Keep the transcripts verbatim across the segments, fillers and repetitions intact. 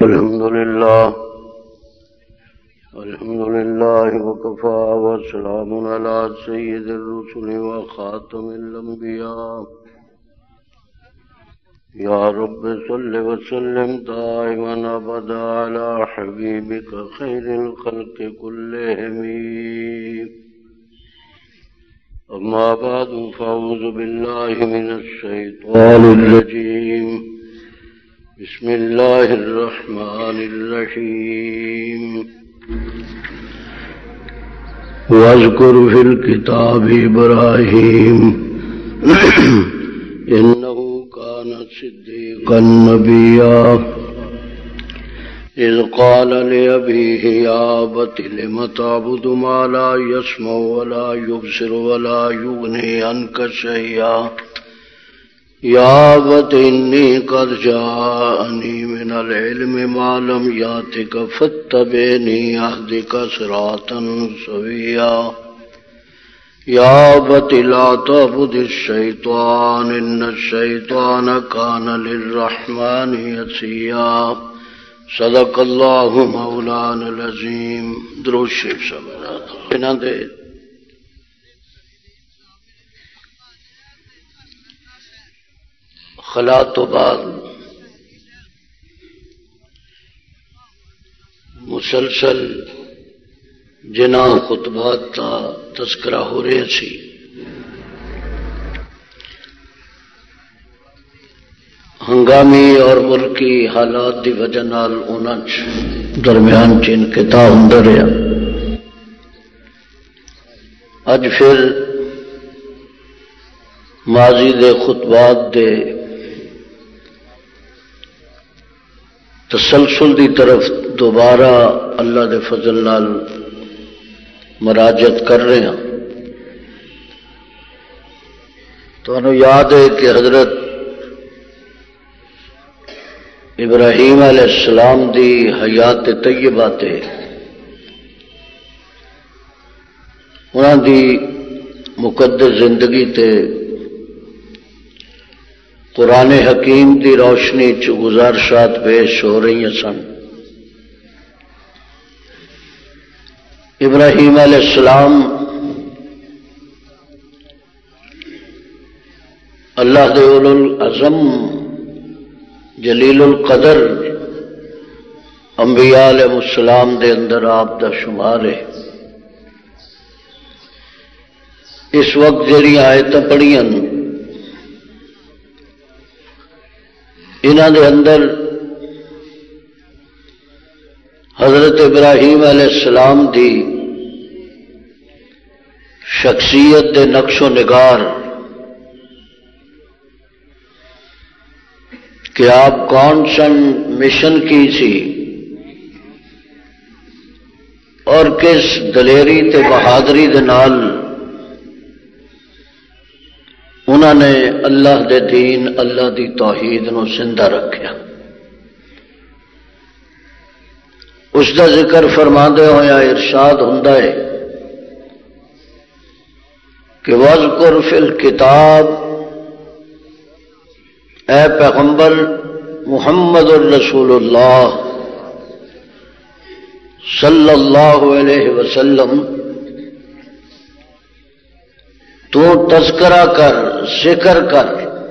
الحمد لله الحمد لله وكفى وسلام على سيد الرسل وخاتم الأنبياء يا رب صل وسلم دائما أبدا على حبيبك خير الخلق كلهم. أما بعد فأعوذ بالله من الشيطان الرجيم. بسم الله الرحمن الرحيم. واذكر في الكتاب إبراهيم إنه كان صديقا نبيا إذ قال لأبيه يا أبت لم تعبد ما لا يسمع ولا يبصر ولا يغني عنك شيئا يا أبت إني قد جاءني من العلم ما لم يأتك فاتبعني أهدك صراطا سويا يا أبت لا تعبد الشيطان إن الشيطان كان للرحمن عصيا. صدق اللہ مولانا العظیم. درود شریف صاحب انہاں دے خلا تو بعد مسلسل جناح خطبات کا تذکرہ ہو رہا سی. ہنگامی اور ملکی حالات دی وجہ نال انہاں درمیان چ انقطاع ہوندا رہا. اج پھر ماضی دے خطبات دے تسلسل دی طرف دوبارہ اللہ دے فضل نال مراجعت کر رہے ہیں. تو انہوں یاد ہے کہ حضرت ابراہیم علیہ السلام دی حیات طیبہ تے انہاں دی مقدس زندگی تے قرآن حکیم دی روشنی چ گزارشات پیش ہو رہی سن. ابراہیم علیہ السلام اللہ دے اولو العزم جلیل القدر انبیاء علیہ السلام دے اندر آپ دا شمار ہے. اس وقت جڑی آیتاں پڑھیاں انہاں دے اندر حضرت ابراہیم علیہ السلام دی شخصیت دے نقش و نگار کہ آپ کون سن مشن کی سی اور کس دلیری تے بہادری دے نال انہوں نے اللہ دے دین اللہ دی توحید نو زندہ رکھیا. اس دا ذکر فرماندے ہویا ارشاد ہوندا ہے کہ وَاذْكُرْ فِي الْكِتَابِ، اے پیغمبر محمد الرسول اللہ صلی اللہ علیہ وسلم تو تذکرہ کر، ذکر کر،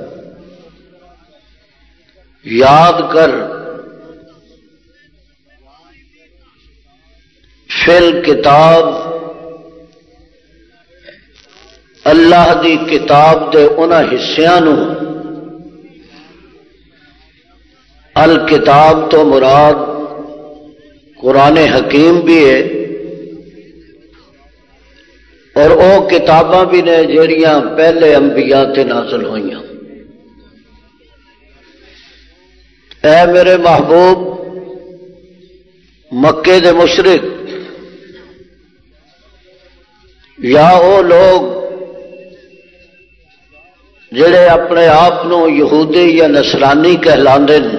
یاد کر فی الکتاب اللہ دی کتاب دے انہاں حصیاں نو. الکتاب تو مراد قرآن حکیم بھی ہے اور او کتاباں بھی نے جہڑیاں پہلے انبیاء تے نازل ہوئیاں. اے میرے محبوب مکے دے مشرک یا او لوگ جڑے اپنے آپ نو یہودی یا نصرانی کہلاندے نے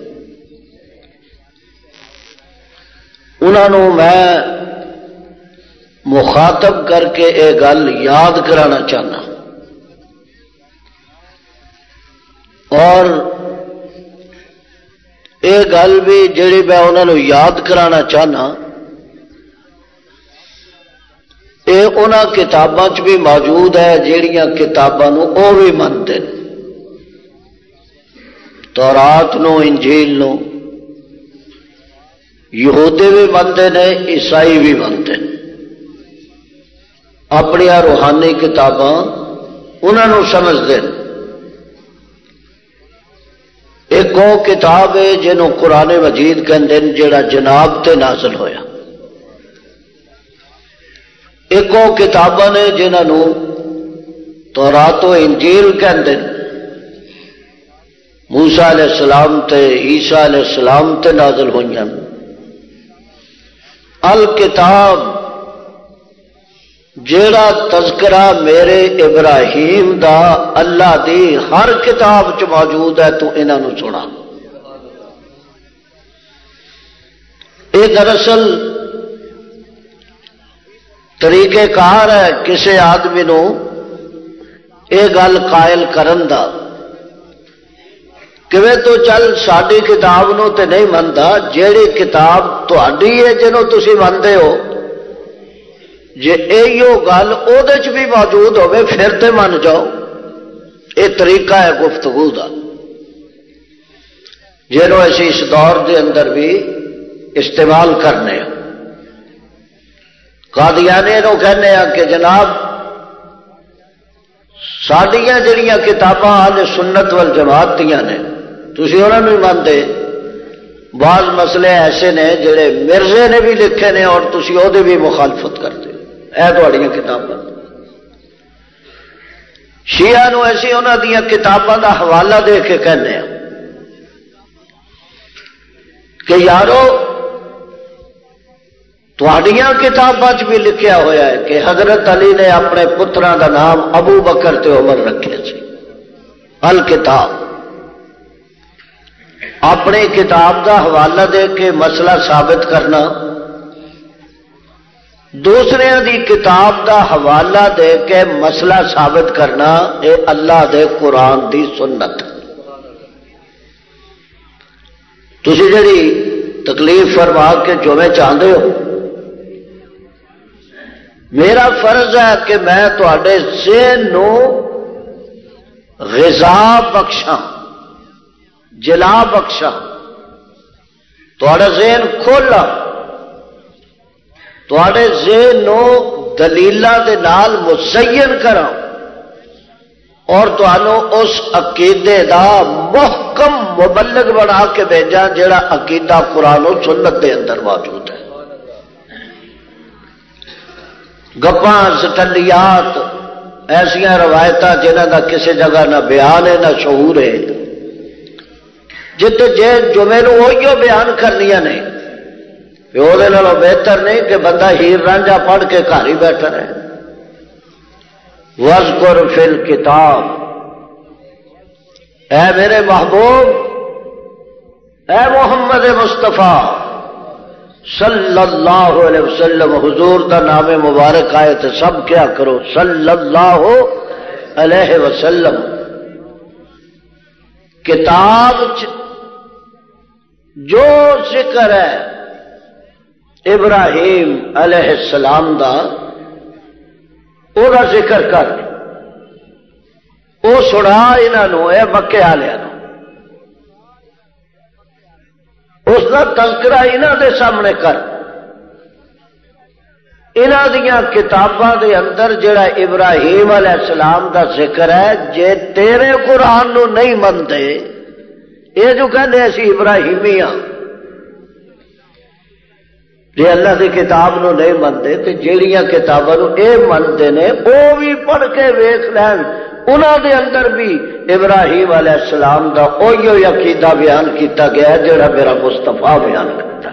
انہاں نو میں مخاطب کر کے یہ گل یاد کرانا چاہنا اور یہ گل بھی جڑی میں انہوں یاد کرانا چاہنا یہ انہاں کتاباں چ بھی موجود ہے جہڑیاں کتاباں نو او بھی منتے ہیں، تورات نو، انجیل نو یہودی بھی منتے ہیں، عیسائی بھی منتے ہیں، اپنی روحانی کتاباں انہوں سمجھتے ہیں۔ ایک وہ کتاب ہے جنہوں قرآن مجید کہتے ہیں جڑا جناب تے نازل ہویا، ایک وہ کتاباں نے جنہوں تورات و انجیل کہتے ہیں، موسیٰ علیہ السلام تے عیسیٰ علیہ السلام تے نازل ہوئی ہیں۔ الکتاب جیڑا تذکرہ میرے ابراہیم دا اللہ دی ہر کتاب چ موجود ہے، تو انہوں سنا۔ یہ دراصل طریقہ کار ہے کسی آدمی نو یہ گل قائل کرن دا کہ تو چل ساری کتاب نو تے نہیں منتا، جیڑی کتاب تہاڈی ہے جنوں تسی منتے ہو جے ایو گل او دے چ بھی موجود ہوے پھر تے من جاؤ۔ یہ طریقہ ہے گفتگو دا جنوں اسی اس دور دے اندر بھی استعمال کرنے ہیں۔ قادیانی نو کہنے ہیں کہ جناب ساڈیاں جڑیاں کتاباں اہل سنت والجماعت دیاں نے تسی انہاں نوں مانتے، بعض مسئلے ایسے نے جڑے مرزے نے بھی لکھے نے اور تسی او دے بھی مخالفت کرتے اے تہاڈیاں کتاباں۔ شیعہ نو ایسی انہاں دیاں کتاباں دا حوالہ دے کے کہنے ہیں کہ یارو تہاڈیاں کتاباں چ بھی لکھیا ہوا ہے کہ حضرت علی نے اپنے پتراں دا نام ابو بکر تے عمر رکھے سی۔ الکتاب اپنی کتاب دا حوالہ دے کے مسئلہ ثابت کرنا، دوسرے دی کتاب دا حوالہ دے کے مسئلہ ثابت کرنا، اے اللہ دے قرآن دی سنت۔ تسی جڑی تکلیف فرما کے جو میں چاہتے ہو، میرا فرض ہے کہ میں تواڈے ذہن نو غذا بخشاں، جلا بخشاں، تواڈا ذہن کھولا، تواڈے ذہن نو دلیلاں دے نال مزین کراں اور تانوں اس عقیدے دا محکم مبلغ بنا کے بھیجاں جڑا عقیدہ قرآن و سنت دے اندر موجود ہے۔ گپاں سٹلیات ایسیاں روایتاں جنہاں دا کسی جگہ نہ بیان ہے نہ شعور ہے، جتے جے جو میرے وہی بیان کرنیاں نہیں، وہ بہتر نہیں کہ بندہ ہیر رانجھا پڑھ کے گھر ہی بیٹھا رہے۔ وَاذْكُرْ فِي الْكِتَابِ، اے میرے محبوب، اے محمد مصطفیٰ صلی اللہ علیہ وسلم، حضور دا نام مبارک آئے تو سب کیا کرو صلی اللہ علیہ وسلم۔ کتاب جو ذکر ہے ابراہیم علیہ السلام دا، او دا ذکر کر او سنا انہوں اے مکے والے اس کا تذکرہ انہوں دے سامنے کر۔ انہوں دیاں کتاباں دے اندر جڑا ابراہیم علیہ السلام دا ذکر ہے، جے تیرے قرآن نو نہیں منتے، یہ جو کہنے اسی ابراہیمی ہاں، جے اللہ دی کتاب نو نہیں منتے تو جیڑیاں کتاباں نو اے منتے نے او بھی پڑھ کے ویکھ لین، انہاں دے اندر بھی ابراہیم علیہ السلام دا اوہی عقیدہ بیان کیتا گیا جڑا میرا مصطفیٰ بیان کرتا ہے۔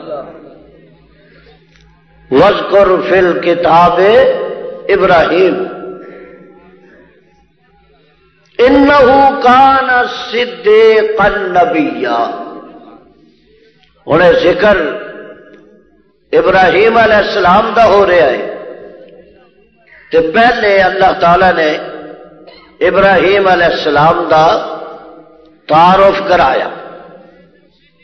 وَاذْكُرْ فِي الْكِتَابِ ابراہیم اِنَّهُ كَانَ صِدِّيقًا نَبِيًّا۔ انہیں ذکر ابراہیم علیہ السلام دا ہو رہا ہے، تو پہلے اللہ تعالی نے ابراہیم علیہ السلام دا تعارف کرایا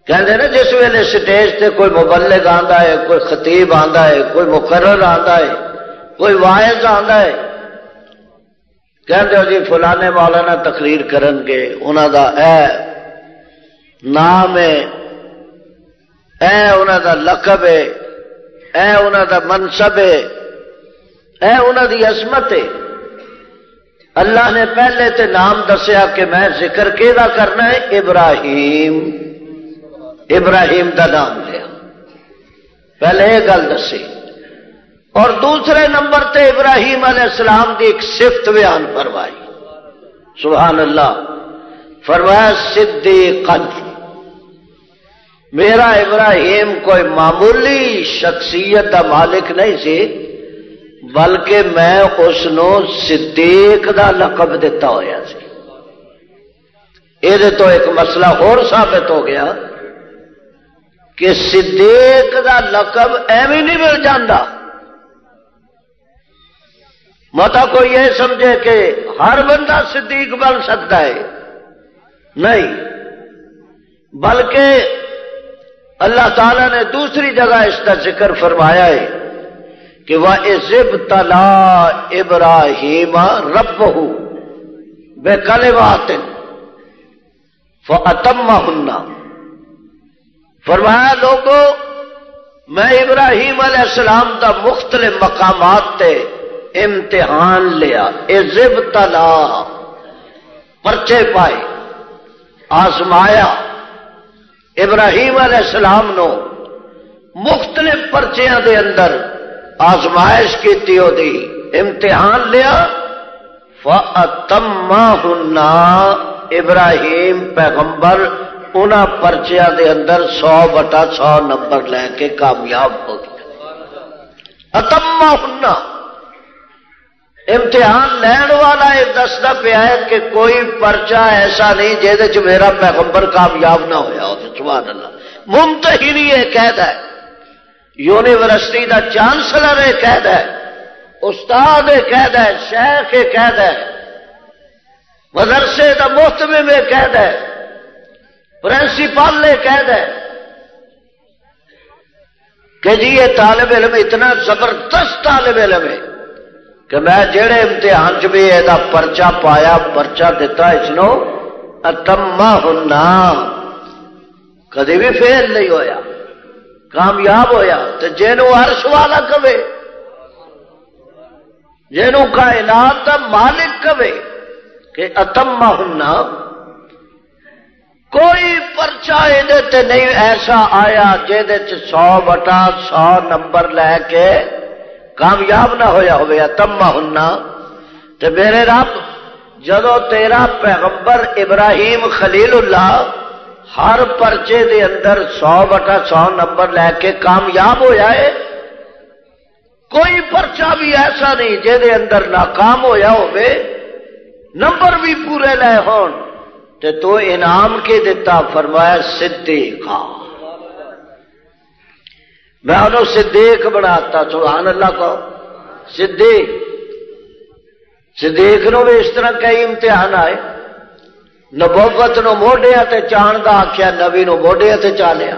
کہندے نا جس ویلے سٹیج تے کوئی مبلغ آندا ہے، کوئی خطیب آندا ہے، کوئی مقرر آندا ہے، کوئی واعظ آندا ہے، کہندے ہو جی فلانے مولانا تقریر کرن گے، انہاں دا اے نام ہے، اے انہاں دا لقب ہے، اے انہاں دا منصب ہے، اے انہاں دی عظمت ہے۔ اللہ نے پہلے تے نام دسیا کہ میں ذکر کیدا کرنا ہے، ابراہیم، ابراہیم دا نام لیا، پہلے یہ گل دسی، اور دوسرے نمبر تے ابراہیم علیہ السلام دی ایک صفت بیان فرمائی، سبحان اللہ، فرمایا صدیقاً، میرا ابراہیم کوئی معمولی شخصیت دا مالک نہیں سی، بلکہ میں اس نو صدیق دا لقب دیتا ہویا سی۔ یہ تو ایک مسئلہ اور ثابت ہو گیا کہ صدیق دا لقب ایویں نہیں مل جاندہ، متا کوئی یہ سمجھے کہ ہر بندہ صدیق بن سکتا ہے، نہیں، بلکہ اللہ تعالیٰ نے دوسری جگہ اس کا ذکر فرمایا ہے کہ وَإِذِ ابْتَلَىٰ إِبْرَاهِيمَ رَبُّهُ بِكَلِمَاتٍ فَأَتَمَّهُنَّ، فرمایا لوگوں میں ابراہیم علیہ السلام دا مختلف مقامات تے امتحان لیا، اِذِ ابْتَلَىٰ پرچے پائے، آزمایا ابراہیم علیہ السلام نو مختلف پرچیاں دے اندر آزمائش کی ہو دی، امتحان لیا، فَأَتَمَّهُنَّ، ابراہیم پیغمبر انہاں پرچیاں دے اندر سو بٹا سو نمبر لے کے کامیاب ہو گیا۔ اتمہن، امتحان لین والا یہ دستا پیا ہے کہ کوئی پرچہ ایسا نہیں جہدے چ میرا پیغمبر کامیاب نہ ہویا ہو، سبحان اللہ۔ ممتحن یہ قید ہے، یونیورسٹی دا چانسلر یہ قید ہے، استاد یہ قید ہے، شیخ یہ قید ہے، مدرسے دا محتمم یہ قید ہے، پرنسپل یہ قید ہے کہ جی یہ طالب علم اتنا زبردست طالب علم ہے کہ میں جڑے امتحان چ بھی یہ پرچہ پایا، پرچہ دیتا اس نو اتمہن، کدی بھی فیل نہیں ہویا، کامیاب ہویا۔ تو جنوں عرش والا کہے، جنوں کائنات دا مالک کہے کہ اتمہن، کوئی پرچہ یہ نہیں ایسا آیا جہدے چ سو بٹا سو نمبر لے کے کامیاب نہ ہویا ہوئے۔ اتمہن، تے میرے رب جدو تیرا پیغمبر ابراہیم خلیل اللہ ہر پرچے دے اندر سو بٹا سو نمبر لے کے کامیاب ہویا ہے، کوئی پرچہ بھی ایسا نہیں جہدے اندر ناکام ہویا ہوئے، نمبر بھی پورے لے ہون، تے تو انعام کے دیتا، فرمایا صدیقہ، میں انہوں صدیق بناتا، سبحان اللہ کو صدیق، صدیق نو بھی اس طرح کئی امتحان آئے، نبوت نو موڈیا تے چان دا آکھیا، نبی نو موڈیا تے چالیا،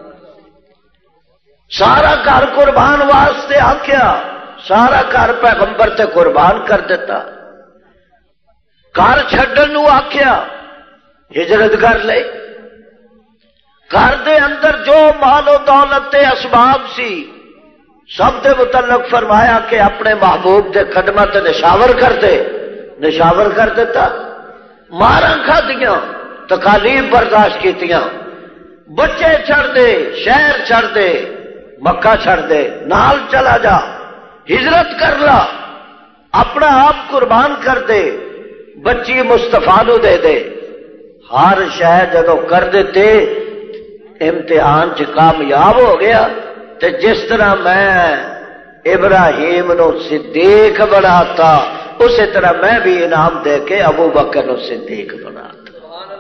سارا گھر قربان واسطے آکھیا، سارا گھر پیغمبر تے قربان کر دیتا، گھر چھڈن نو آکھیا، ہجرت کر لے، گھر دے اندر جو مال و دولت تے اسباب سی سب دے متعلق فرمایا کہ اپنے محبوب دے قدمہ تے نشاور کر دے، نشاور کر دیتا، ماراں کھادیاں، تکالیف برداشت کیتیاں، بچے چھڑ دے، شہر چھڑ دے، مکہ چھڑ دے، نال چلا جا، ہجرت کر لا، اپنا آپ قربان کر دے، بچی مصطفیٰ نو دے دے، ہر شے جدو کر دیتے امتحان چ کامیاب ہو گیا۔ تے جس طرح میں ابراہیم نو صدیق بناتا، اسی طرح میں بھی انعام دے کے ابو بکر نو صدیق بناتا۔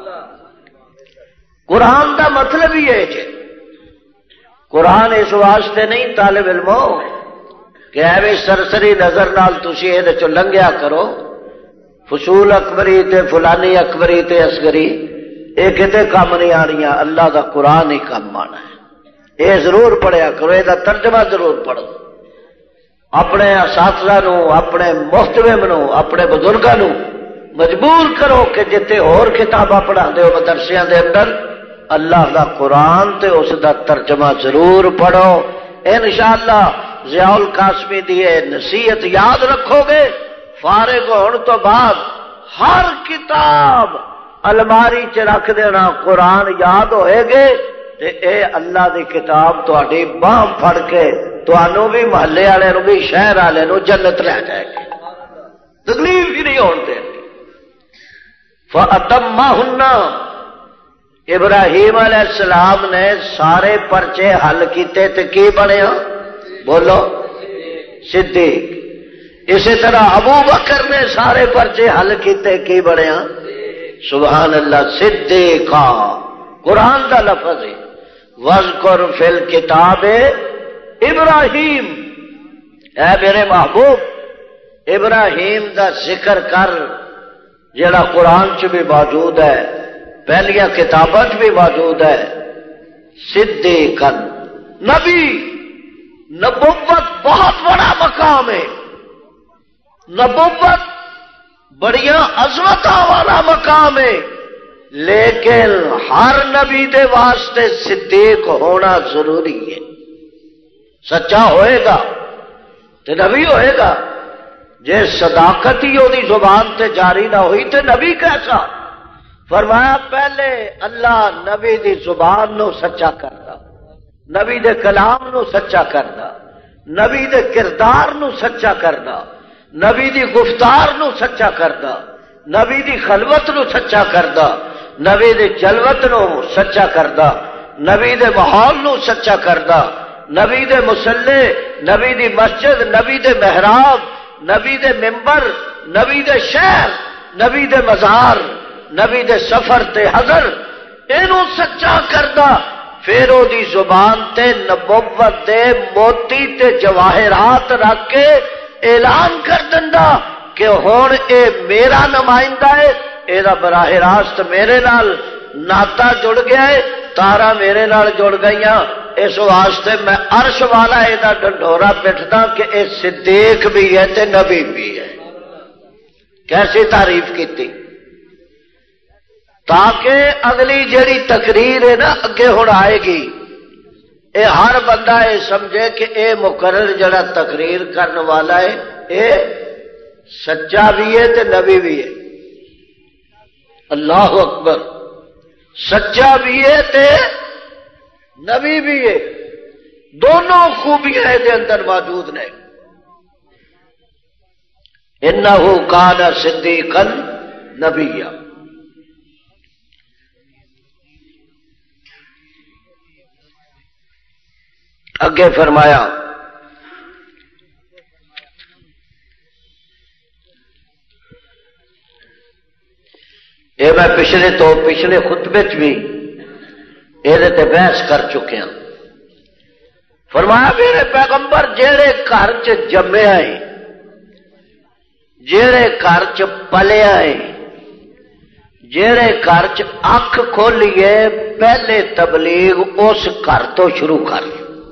قرآن دا مطلب ہی ہے جی، قرآن اس واسطے نہیں طالب علموں کہ ایویں سرسری نظر نال تسی یہ چ لنگیا کرو، فصول اکبری تے فلانی اکبری تے اصغری، یہ کتے کام نہیں آنیاں، اللہ دا قرآن ہی کام آنا ہے۔ یہ ضرور پڑھیا کرو، یہ ترجمہ ضرور پڑھو، اپنے اساتذہ نو، اپنے محتمم نو، اپنے بزرگاں نو مجبور کرو کہ جتے اور کتاباں پڑھا دے ہو مدرسیاں دے اندر اللہ دا قرآن تے اس دا ترجمہ ضرور پڑھو۔ انشاءاللہ ضیاء القاسمی دی نصیحت یاد رکھو گے، فارغ ہون تو بعد ہر کتاب الماری چ رکھ دینا، قرآن یاد ہوئے گے تے اے اللہ دی کتاب تہاڈی باہ پھڑ کے تانوں بھی محلے والے نو بھی شہر والے نو جنت لے جائے گی، تکلیف ہی نہیں ہون دے۔ فَأَتَمَّهُنَّ ابراہیم علیہ السلام نے سارے پرچے حل کیتے تے کی بنیا؟ بولو صدیق۔ اسی طرح ابو بکر نے سارے پرچے حل کیتے کی بنیا؟ سبحان اللہ، صدیقہ، قرآن دا لفظ ہے۔ وَاذْكُرْ فِي الْكِتَابِ ابراہیم، اے میرے محبوب ابراہیم دا ذکر کر جڑا قرآن چ بھی موجود ہے، پہلیاں کتاباں چ بھی موجود ہے۔ صدیقاً، نبی، نبوت بہت بڑا مقام ہے، نبوت بڑیاں عظمتاں والا مقام ہے، لیکن ہر نبی دے واسطے صدیق ہونا ضروری ہے۔ سچا ہوئے گا تو نبی ہوئے گا، جے صداقت ہی وہی زبان تے جاری نہ ہوئی تو نبی کیسا؟ فرمایا پہلے اللہ نبی دی زبان نو سچا کردا، نبی دے کلام نو سچا کردا، نبی دے کردار نو سچا کردا، نبی دی گفتار نو سچا کردا، نبی دی خلوت نو سچا کردا، نبی دی جلوت نو سچا کردا، نبی دے ماحول نو سچا کردا، نبی دے مصلی، نبی دی مسجد، نبی دے محراب، نبی دے ممبر، نبی دے شہر، نبی دے مزار، نبی دے سفر تے حضر، اینو سچا کردا، پھر او دی زبان تے نبوت دے موتی تے جواہرات رکھ کے اعلان کر دندا کہ ہن اے میرا نمائندہ ہے، اے دا براہ راست میرے نال ناتا جڑ گیا ہے، تارا میرے نال جڑ گئیاں، اس واسطے میں عرش والا اے دا ڈنڈورا پٹھدا کہ اے صدیق بھی ہے تے نبی بھی ہے۔ کیسی تعریف کیتی؟ تاکہ اگلی جڑی تقریر ہے نا اگے ہن آئے گی، اے ہر بندہ اے سمجھے کہ اے مقرر جڑا تقریر کرنے والا ہے اے سچا بھی ہے تے نبی بھی ہے۔ اللہ اکبر، سچا بھی ہے تے نبی بھی ہے، دونوں خوبیاں دے اندر موجود نے۔ انہ کان صدیقا نبیا۔ اگے فرمایا یہ میں پچھلے تو پچھلے خطبے چ بھی یہ بحث کر چکے ہیں۔ فرمایا میرے پیغمبر جیڑے گھر چ جمیا ہے، جیڑے گھر چ پلیا ہے، جیڑے گھر چ اکھ کھولیے، پہلے تبلیغ اس گھر تو شروع کر،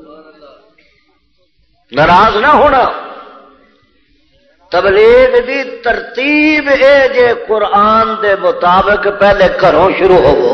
ناراض نہ ہونا۔ تبلیغ دی ترتیب اے جے قرآن دے مطابق پہلے گھروں شروع ہوو،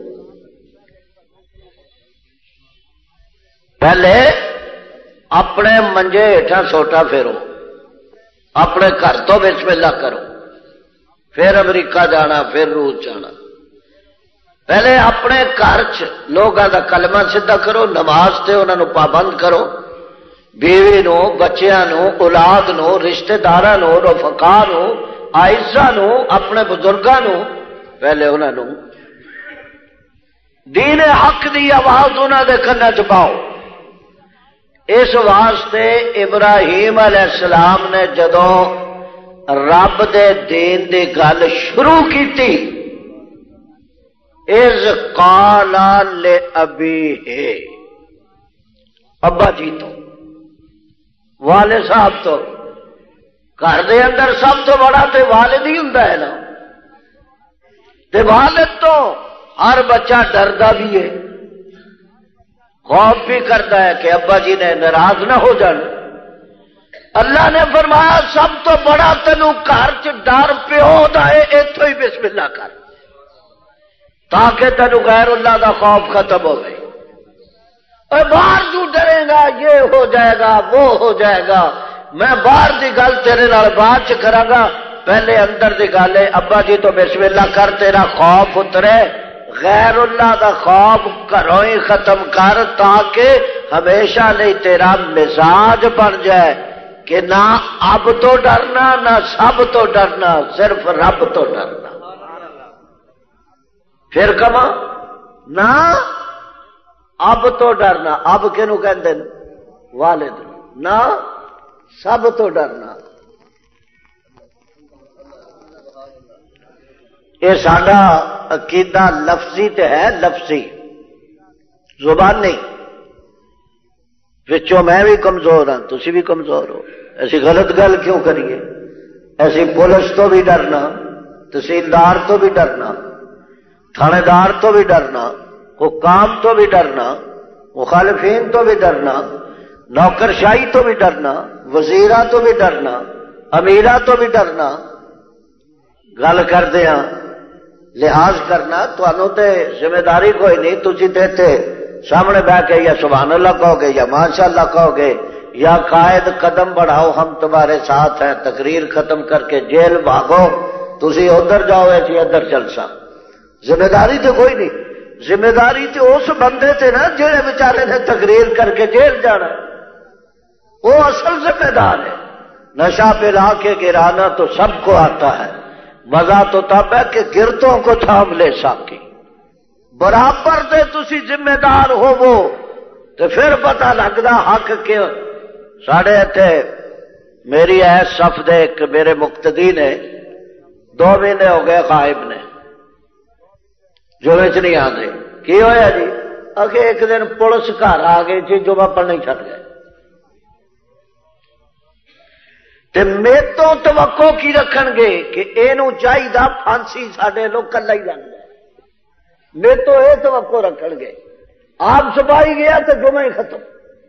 پہلے اپنے منجے ہیٹھا سوٹا پھیرو، اپنے گھر تو بسم اللہ کرو، پھر امریکہ جانا، پھر روس جانا۔ پہلے اپنے گھر چ لوگاں دا کلمہ سیدھا کرو، نماز تے انہاں نو پابند کرو، بیوی نو، بچیاں نو، اولاد نو، رشتہ داراں نو، رفقاء نو، اعزاء نو، اپنے بزرگاں نو، پہلے انہاں نو دین حق دی آواز انہاں دے کنا چ پاؤ۔ اس واسطے ابراہیم علیہ السلام نے جدوں رب دے دین دی گل شروع کیتی، اذ قال لابیہ، ابا جی تو والد صاحب تو گھر دے اندر سب تو بڑا تے والد ہی ہوندا ہے نا، تے والد تو ہر بچہ ڈردا بھی ہے، خوف بھی کرتا ہے کہ ابا جی نے ناراض نہ ہو جان۔ اللہ نے فرمایا سب تو بڑا تینوں گھر چ ڈر پیو دا ہے، اتوں ہی بسم اللہ کر تاکہ تینوں غیر اللہ دا خوف ختم ہو گئے۔ اور باہر جو ڈرے گا یہ ہو جائے گا وہ ہو جائے گا، میں باہر دی گل تیرے نال بعد چ کراں گا، پہلے اندر دی گل ہے ابا جی تو بسم اللہ کر، تیرا خوف اترے، غیر اللہ دا خوف گھروں ہی ختم کر تاکہ ہمیشہ نہیں تیرا مزاج بن جائے کہ نہ اب تو ڈرنا نہ سب تو ڈرنا، صرف رب تو ڈرنا۔ پھر کما نہ اب تو ڈرنا، اب کینو کہندے نے؟ والد، نہ سب تو ڈرنا۔ یہ ساڈا عقیدہ لفظی تے ہے، لفظی زبان نہیں، وچوں میں بھی کمزور ہاں تسی بھی کمزور ہو، ایسی غلط گل کیوں کریے؟ ایسی پولیس تو بھی ڈرنا، تحصیلدار تو بھی ڈرنا، تھانے دار تو بھی ڈرنا، حکام تو بھی ڈرنا، مخالفین تو بھی ڈرنا، نوکرشاہی تو بھی ڈرنا، وزیرہ تو بھی ڈرنا، امیرہ تو بھی ڈرنا۔ گل کردے ہاں لحاظ کرنا، تمہوں تے ذمہ داری کوئی نہیں، تسی تے سامنے بیٹھ کے یا سبحان اللہ کہو گے یا ماشاء اللہ کہو گے یا قائد قدم بڑھاؤ ہم تمہارے ساتھ ہیں، تقریر ختم کر کے جیل بھاگو، تسی ادھر جاؤ ایسی ادھر چلسا، ذمہ داری تو کوئی نہیں۔ ذمہ داری تو اس بندے تے نا جہے بیچارے نے تقریر کر کے جیل جانا، وہ اصل ذمہ دار ہے۔ نشہ پلا کے گرانا تو سب کو آتا ہے، مزہ تو تب ہے کہ گرتوں کو تھام لے ساکی، برابر دے تسی ذمہ دار ہو وہ تو پھر پتہ لگدا حق کیوں۔ ساڑھے اتنے میری ایس صف دے ایک میرے مقتدی نے دو مہینے ہو گئے غائب نے، جو وچ نہیں آتے، کی ہویا جی؟ اگے ایک دن پولیس گھر آ گئی جی جمعہ پڑھنے چھٹ گئے، تے میں تو توقع کی رکھن گے کہ اینو چاہیے پھانسی ساڈے لوگ کلا ہی جان جائے، میں تو یہ توقع رکھن گے، آپ سپاہی گیا تو جمعہ ہی ختم،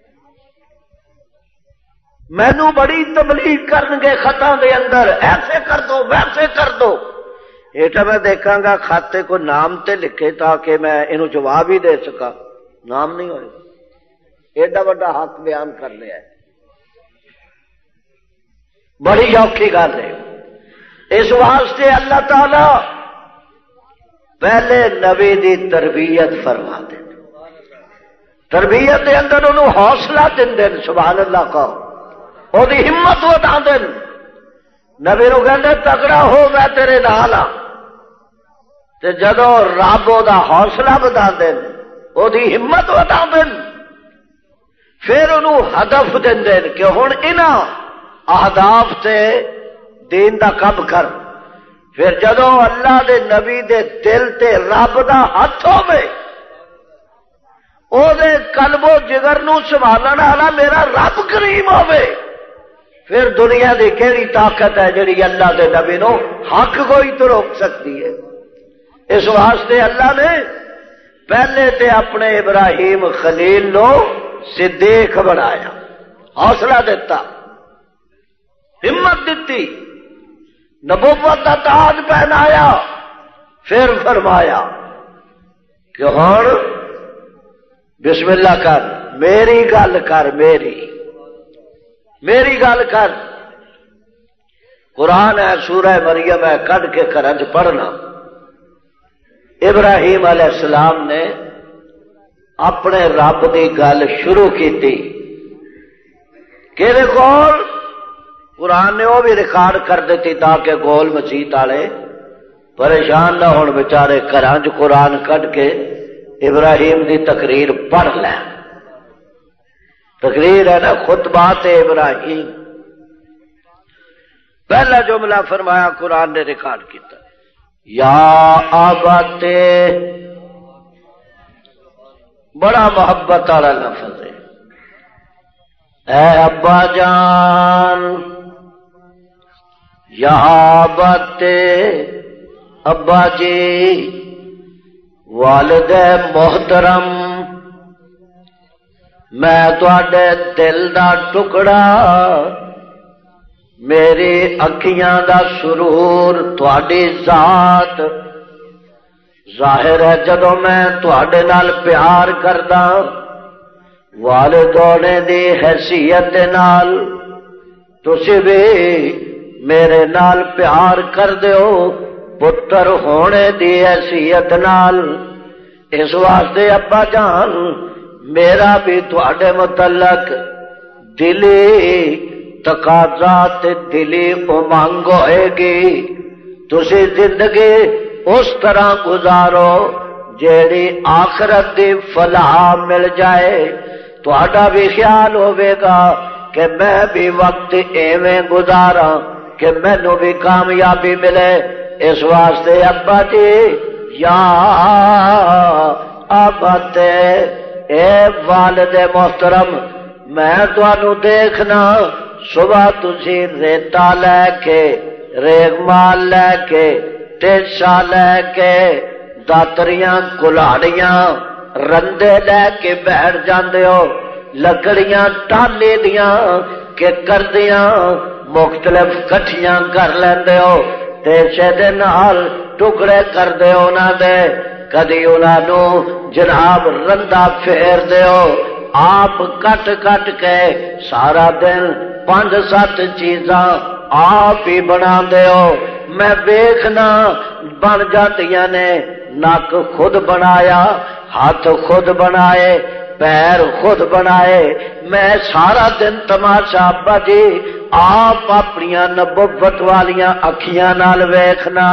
مینو بڑی تبلیغ کرن گے خطاں دے اندر، ایسے کر دو ویسے کر دو، ایٹا میں دیکھاں گا کھاتے کو نام تے لکھے تاکہ میں انہوں جواب ہی دے سکا، نام نہیں ہوئے، ایڈا بڑا حق بیان کر لیا ہے، بڑی اوکھی گل ہے۔ اس واسطے اللہ تعالی پہلے نبی دی تربیت فرما دے، تربیت دے اندر انہوں حوصلہ دین دین، سبحان اللہ کہو، وہ دی ہمت ودا دین، نبی نو کہندے تگڑا ہو میں تیرے نال ہاں، تے جدو رب دا حوصلہ بدا دین، وہ دی ہمت ودا دین، پھر انہوں ہدف دین دین کہ ہن انہاں اہداف تے دین دا کم کر، پھر جدو اللہ دے نبی دے دل تے رب دا ہاتھ ہوے، او دے قلب و جگر نو سنبھالن والا میرا رب کریم ہوے، پھر دنیا دی کیڑی طاقت ہے جڑی اللہ دے نبی نو حق کوئی تو روک سکتی ہے۔ اس واسطے اللہ نے پہلے تے اپنے ابراہیم خلیل نو صدیق بنایا، حوصلہ دیتا، ہمت دیتی، نبوت کا تاج پہنایا، پھر فرمایا کہ ہن بسم اللہ کر، میری گل کر، میری میری گل کر۔ قرآن ہے، سورہ مریم ہے، کڈ کے گھراں وچ پڑھنا۔ ابراہیم علیہ السلام نے اپنے رب دی گل شروع کی تھی کہ کول قرآن نے وہ بھی ریکارڈ کر دیتی تاکہ گول مسیت والے پریشان نہ ہون، بیچارے گھراں وچ قرآن کڈ کے ابراہیم دی تقریر پڑھ لیں۔ تقریر ہے نا، خطبات ابراہیم، پہلا جملہ فرمایا قرآن نے ریکارڈ کیتا، یا آبات، بڑا محبت والا لفظ ہے، اے ابا جان، یا آبات، ابا جی، والد محترم میں تواڈے دل دا ٹکڑا میری اکھیاں دا سرور تواڈی ذات ظاہر ہے جدوں میں تواڈے نال پیار کردا والد ہونے دی حیثیت دے نال تسی بھی میرے نال پیار کر دیو پتر ہونے دی حیثیت نال اس واسطے ابا جان میرا بھی تواڈے متعلق دلی تقاضا تے دلی امنگ ہوئے گی تسی زندگی اس طرح گزارو جیڑی آخرت دی فلاح مل جائے تواڈا بھی خیال ہوئے گا کہ میں بھی وقت ایویں گزارا کہ مینوں بھی کامیابی ملے اس واسطے ابا جی یا ابت اے والد محترم میں تانوں دیکھنا صبح تسی ریتا لے کے ریگ مال لے کے ٹیشا لے کے داتریاں کلاڑیاں رندے لے کے بیٹھ جاندے ہو لکڑیاں ٹالی دیاں کہ کردیاں مختلف کٹھیاں کر لیندے ہو ٹیشے دے نال ٹکڑے کر دے انہاں دے کدی انہاں نو جناب رندا پھیر دے ہو آپ کٹ کٹ کے سارا دن پانچ سات چیزاں آپ ہی بنا دے ہو میں ویکھنا بن جاندیاں نے نک خود بنایا ہاتھ خود بنائے پیر خود بنائے میں سارا دن تماشا ابا جی آپ اپنی نبوت والیاں اکھیاں نال ویکھنا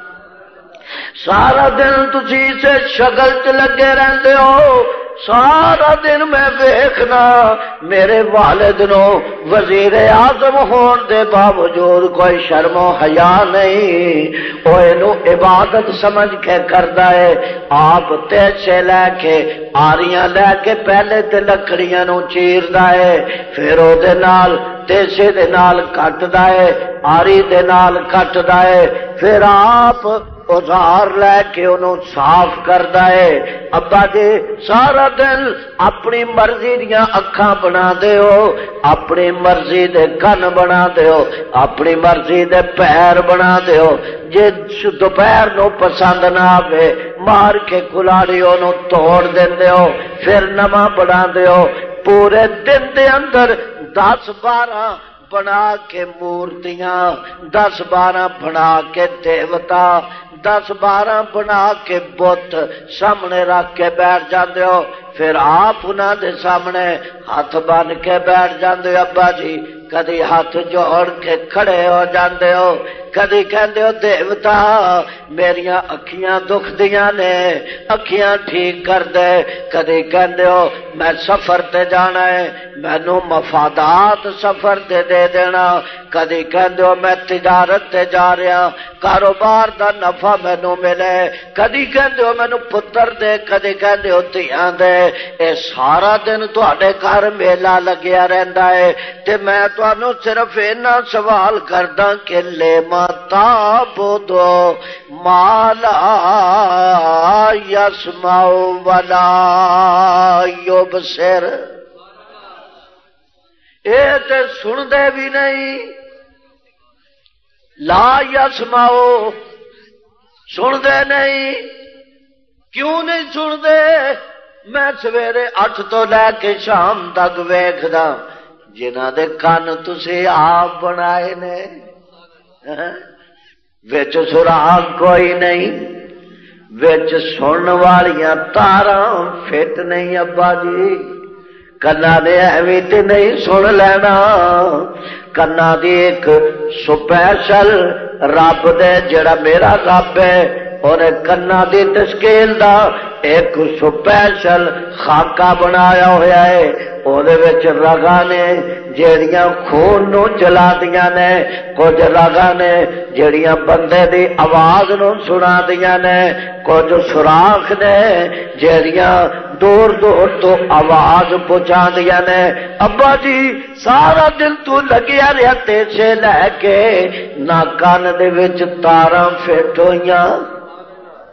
سارا دن تسی سے شگل چ لگے رہندے ہو سارا دن میں ویکھنا میرے والد نو وزیر اعظم ہون دے باوجود کوئی شرم و حیا نہیں او اینو عبادت سمجھ کے کردا ہے آپ تیچے لے کے آریاں لے کے پہلے تے لکڑیاں نو چیردا ہے پھر او دے نال تیچے دے نال کٹدا ہے آری دے نال کٹدا ہے پھر آپ اوزار لے کے انہوں صاف کردا ہے ابا جی سارا دن اپنی مرضی دیاں اکھاں بنا دے ہو اپنی مرضی دے کن بنا دے ہو اپنی مرضی دے پیر بنا دے ہو جے دوپہر نو پسند نہ آوے مار کے کلاڑی انہوں توڑ دیندے ہو پھر نواں بنا دے ہو پورے دن دے اندر دس بارہ بنا کے مورتیاں دس بارہ بنا کے دیوتا دس بارہ بنا کے بت سامنے رکھ کے بیٹھ جاندے ہو پھر آپ انہاں دے سامنے ہاتھ بن کے بیٹھ جاندے ہو ابا جی کدی ہاتھ جوڑ کے کھڑے ہو جاندے ہو کدی کہندے ہو دیوتا میریاں اکھیاں دکھ دیاں نے اکھیاں ٹھیک کر دے کدی کہندے ہو میں سفر تے جانا ہے مینوں مفادات سفر تے دے دینا کدی کہندے ہو میں تجارت تے جا رہا کاروبار دا نفع مینوں ملے کدی کہندے ہو مینوں پتر دے کدی کہندے ہو دھیاں دے اے سارا دن تواڈے گھر میلہ لگیا رہندا ہے تے میں تانوں صرف اینا سوال کردا کہ لے متا بدو مالا یسمع ولا یبصر اے تے سن دے بھی نہیں لا یسمعو سن دے نہیں کیوں نہیں سن دے میں سویرے اٹھ تو لے کے شام تک ویکھدا جنہ دے کان تسی آپ بنائے نے وچ سراغ کوئی نہیں وچ سن والیاں تاراں فٹ نہیں ابا جی کنا دے ایویں تے نہیں سن لینا کنا دی ایک سپیشل رب دے جڑا میرا رب ہے اور کنا دی تشکیل دا ایک سپیشل خاکہ بنایا ہوا ہے اور رگاں نے جیڑیاں خون نو چلا دیاں نے کچھ رگاں نے جیڑیاں بندے دی آواز نو سنا دیاں نے کچھ سوراخ نے جیڑیاں دور دور تو آواز پہنچا دیا نے ابا جی سارا دن تو لگیا رہا تیچے لے کے نہ کان دے وچ تاراں فٹ ہوئیاں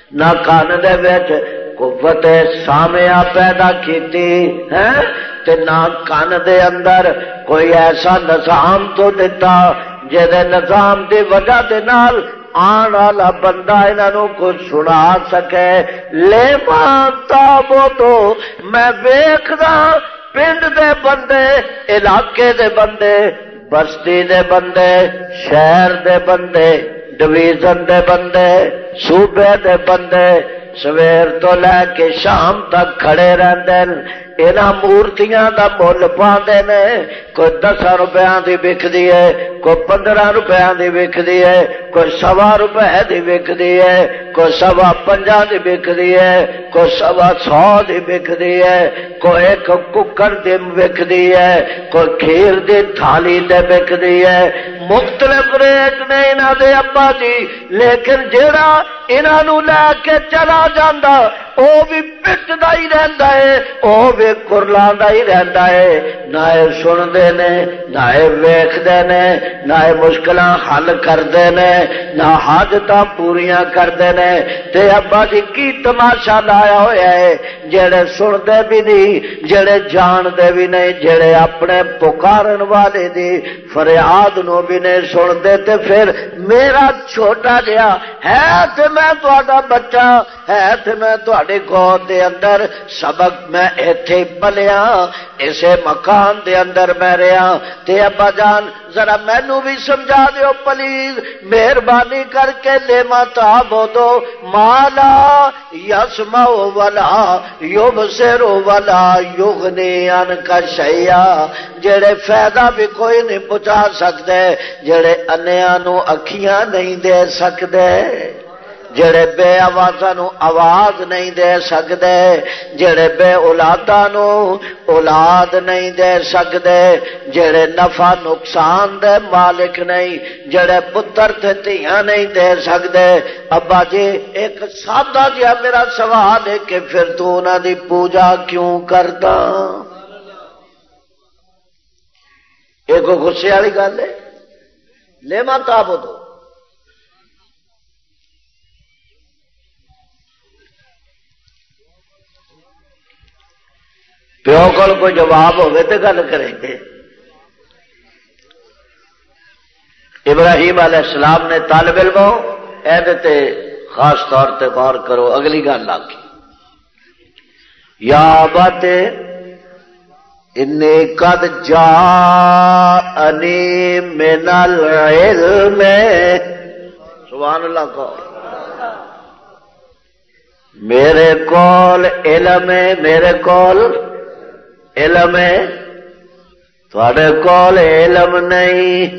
نہ کان دے وچ قوت سامعہ پیدا کیتی ہے تے نہ کان دے اندر کوئی ایسا نظام تو دیتا جہدے نظام دی وجہ دے نال آن والا بندہ انہوں کو سنا سکے. لے ماں تابو تو میں ویکھدا پنڈ دے بندے علاقے دے بندے بستی دے بندے شہر دے بندے ڈویژن دے بندے صوبے دے بندے سویر تو لے کے شام تک کھڑے رہندے انہاں مورتیاں دا مول پاندے نے. کوئی دس روپیاں دی وکدی ہے کوئی پندرہ روپیاں دی وکدی ہے کوئی سوا روپے دی وکدی ہے کوئی سوا پنجا دی وکدی ہے کوئی سوا سو دی وکدی ہے کوئی ایک ککر دی وکدی ہے کوئی کھیر دی تھالی دے وکدی ہے. مختلف ریٹ نے انہاں دے ابا جی لیکن جیڑا انہاں نو لے کے چلا جاندا او بھی پٹدا ہی رہندا ہے او بھی کرلاندا ہی رہندا ہے. نہ سندے نے نہ ویکھدے نے نہ مشکلاں حل کردے نے نہ حاجتاں پوریاں کردے نے. تے ابا جی کی تماشا لایا ہویا ہے جڑے سندے بھی نہیں جڑے جاندے بھی نہیں جڑے اپنے پکارن والے دی فریاد نو بھی نہیں سندے. تے پھر میرا چھوٹا جہا ہے تے میں تہاڈا بچہ ہے تے میں تہاڈی گود دے اندر سبق میں ایتھے پلیا اسے مکان دے اندر میں رہا. تے ابا جان ذرا مینوں بھی سمجھا دیو پلیز مہربانی کر کے لے متا بودو مالا یسمع ولا یبصر ولا یغنی عنک شیئا. جڑے فائدہ بھی کوئی نہیں پہنچا سکدے جڑے انیاں نو اکھیاں نہیں دے سکدے جڑے بے آوازاں نو آواز نہیں دے سکدے جڑے بے اولاداں نو اولاد نہیں دے سکدے جڑے نفع نقصان دے مالک نہیں جڑے پتر تے دھیاں نہیں دے سکدے. ابا جی ایک سادہ جہا میرا سوال ہے کہ پھر تو انہاں دی پوجا کیوں کردا؟ ایک غصے والی گل ہے. لیما تعبدو پیو کول کوئی جواب ہوئے تو گل کریں گے. ابراہیم علیہ السلام نے طالب علموں ایدتے خاص طور تے غور کرو اگلی گل آکی یا بات انی قد جاءنی من العلم سبحان اللہ کو میرے کول علم ہے میرے کول علم ہے تھوڑے کول علم نہیں.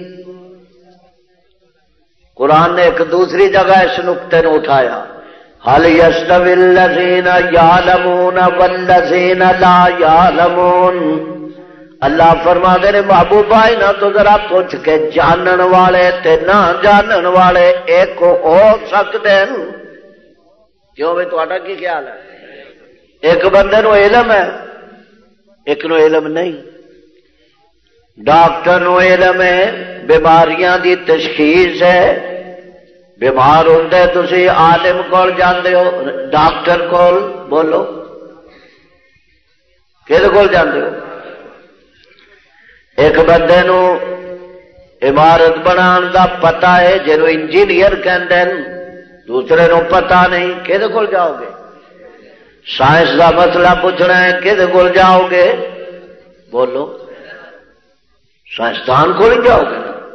قرآن نے ایک دوسری جگہ اس نقطے نے اٹھایا حل یستوی الذین یعلمون والذین لا یعلمون. اللہ فرما دے نے محبوبہ نہ تو ذرا پوچھ کے جانن والے تے نہ جانن والے ایک ہو سکتے ہیں. کیوں بھائی تہاڈا کی خیال ہے؟ ایک بندے نو علم ہے ایک نو علم نہیں. ڈاکٹر نو علم ہے بیماریاں دی تشخیص ہے بیمار ہوندے تسی عالم کول جاندے ہو ڈاکٹر کول بولو کہدے کول جاندے ہو؟ ایک بندے نو عمارت بنان دا پتہ ہے جنوں انجینئر کہندے ہیں دوسرے نو پتہ نہیں کہدے کول جاؤ گے؟ سائنس دا مسئلہ پوچھنا ہے کہدے کول جاؤ گے؟ بولو سائنسدان کو نہیں جاؤ گے.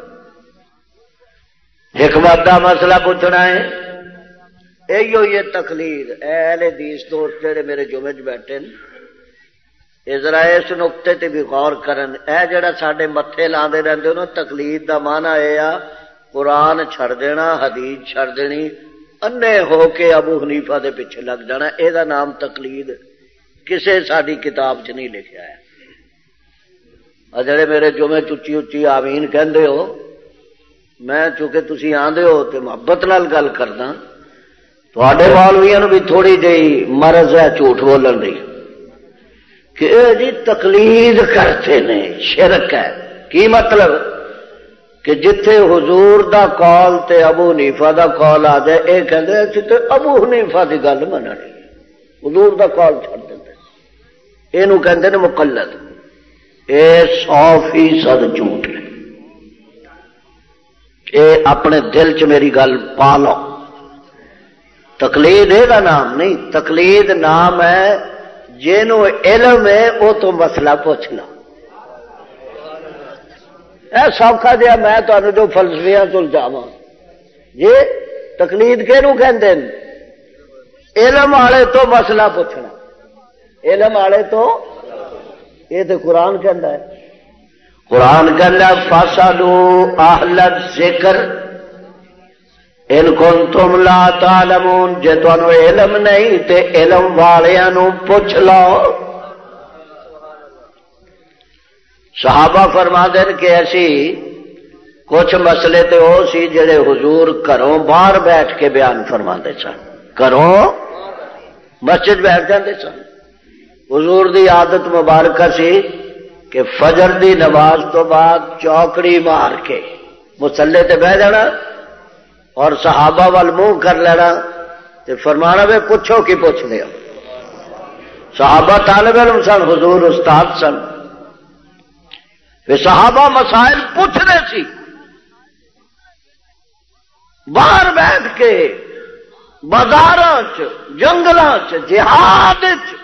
حکمت دا مسئلہ پوچھنا ہے ایو یہ تقلید اہل حدیث دوست جڑے میرے جمعے چ بیٹھے اے ذرا اس نقطے تے بھی غور کرن. اے جڑا ساڈے متھے لاندے رہندے ہو تقلید دا معنی اے آ قرآن چھڑ دینا حدیث چھڑ دینی انے ہو کے ابو حنیفہ دے پیچھے لگ جانا. اے دا نام تقلید کسے ساڈی کتاب چ نہیں لکھیا ہے. جڑے میرے جمعے چچی اچھی آمین کہندے ہو میں چونکہ تسی آندے ہو تے محبت نال گل کردا تواڈے مولویاں نو بھی تھوڑی جہی مرض ہے جھوٹ بولن دی کہ اے جی تقلید کرتے نے شرک ہے. کی مطلب کہ جتھے حضور دا قول تے ابو حنیفہ دا قول آ جائے اے کہندے اسی تے ابو حنیفہ دی گل مننی حضور دا قول چھڑ دیندے اینو کہندے نے مقلد اے سو فیصد جھوٹ ہے اے اپنے دل چ میری گل پا لو تقلید اے دا نام نہیں تقلید نام ہے جنوں علم ہے او تو مسئلہ پوچھ لو اے سوکھا جہا میں تمہیں جو فلسفیاں تو الزاواں جی تقلید کہنوں کہندے علم والے تو مسئلہ پوچھنا علم والے تو یہ تو قرآن کہندا ہے قرآن کہندا فاسالوا اہل الذکر ان کنتم لا تعلمون جے تانوں علم نہیں تے علم والیاں نوں پوچھ لو صحابہ فرما دین کہ ایسی کچھ مسئلے تے وہ سی جڑے حضور گھروں باہر بیٹھ کے بیان فرما دے سن گھروں مسجد بیٹھ جاندے سن حضور دی عادت مبارکہ سی کہ فجر دی نماز تو بعد چوکڑی مار کے مصلے تے بیٹھ جانا اور صحابہ وال منہ کر لینا تے فرمانا وے پوچھو کی پوچھ لیا صحابہ طالب علم سن حضور استاد سن صحابہ مسائل پوچھنے سی باہر بیٹھ کے بازاراں چ جنگلاں چ جہاد چ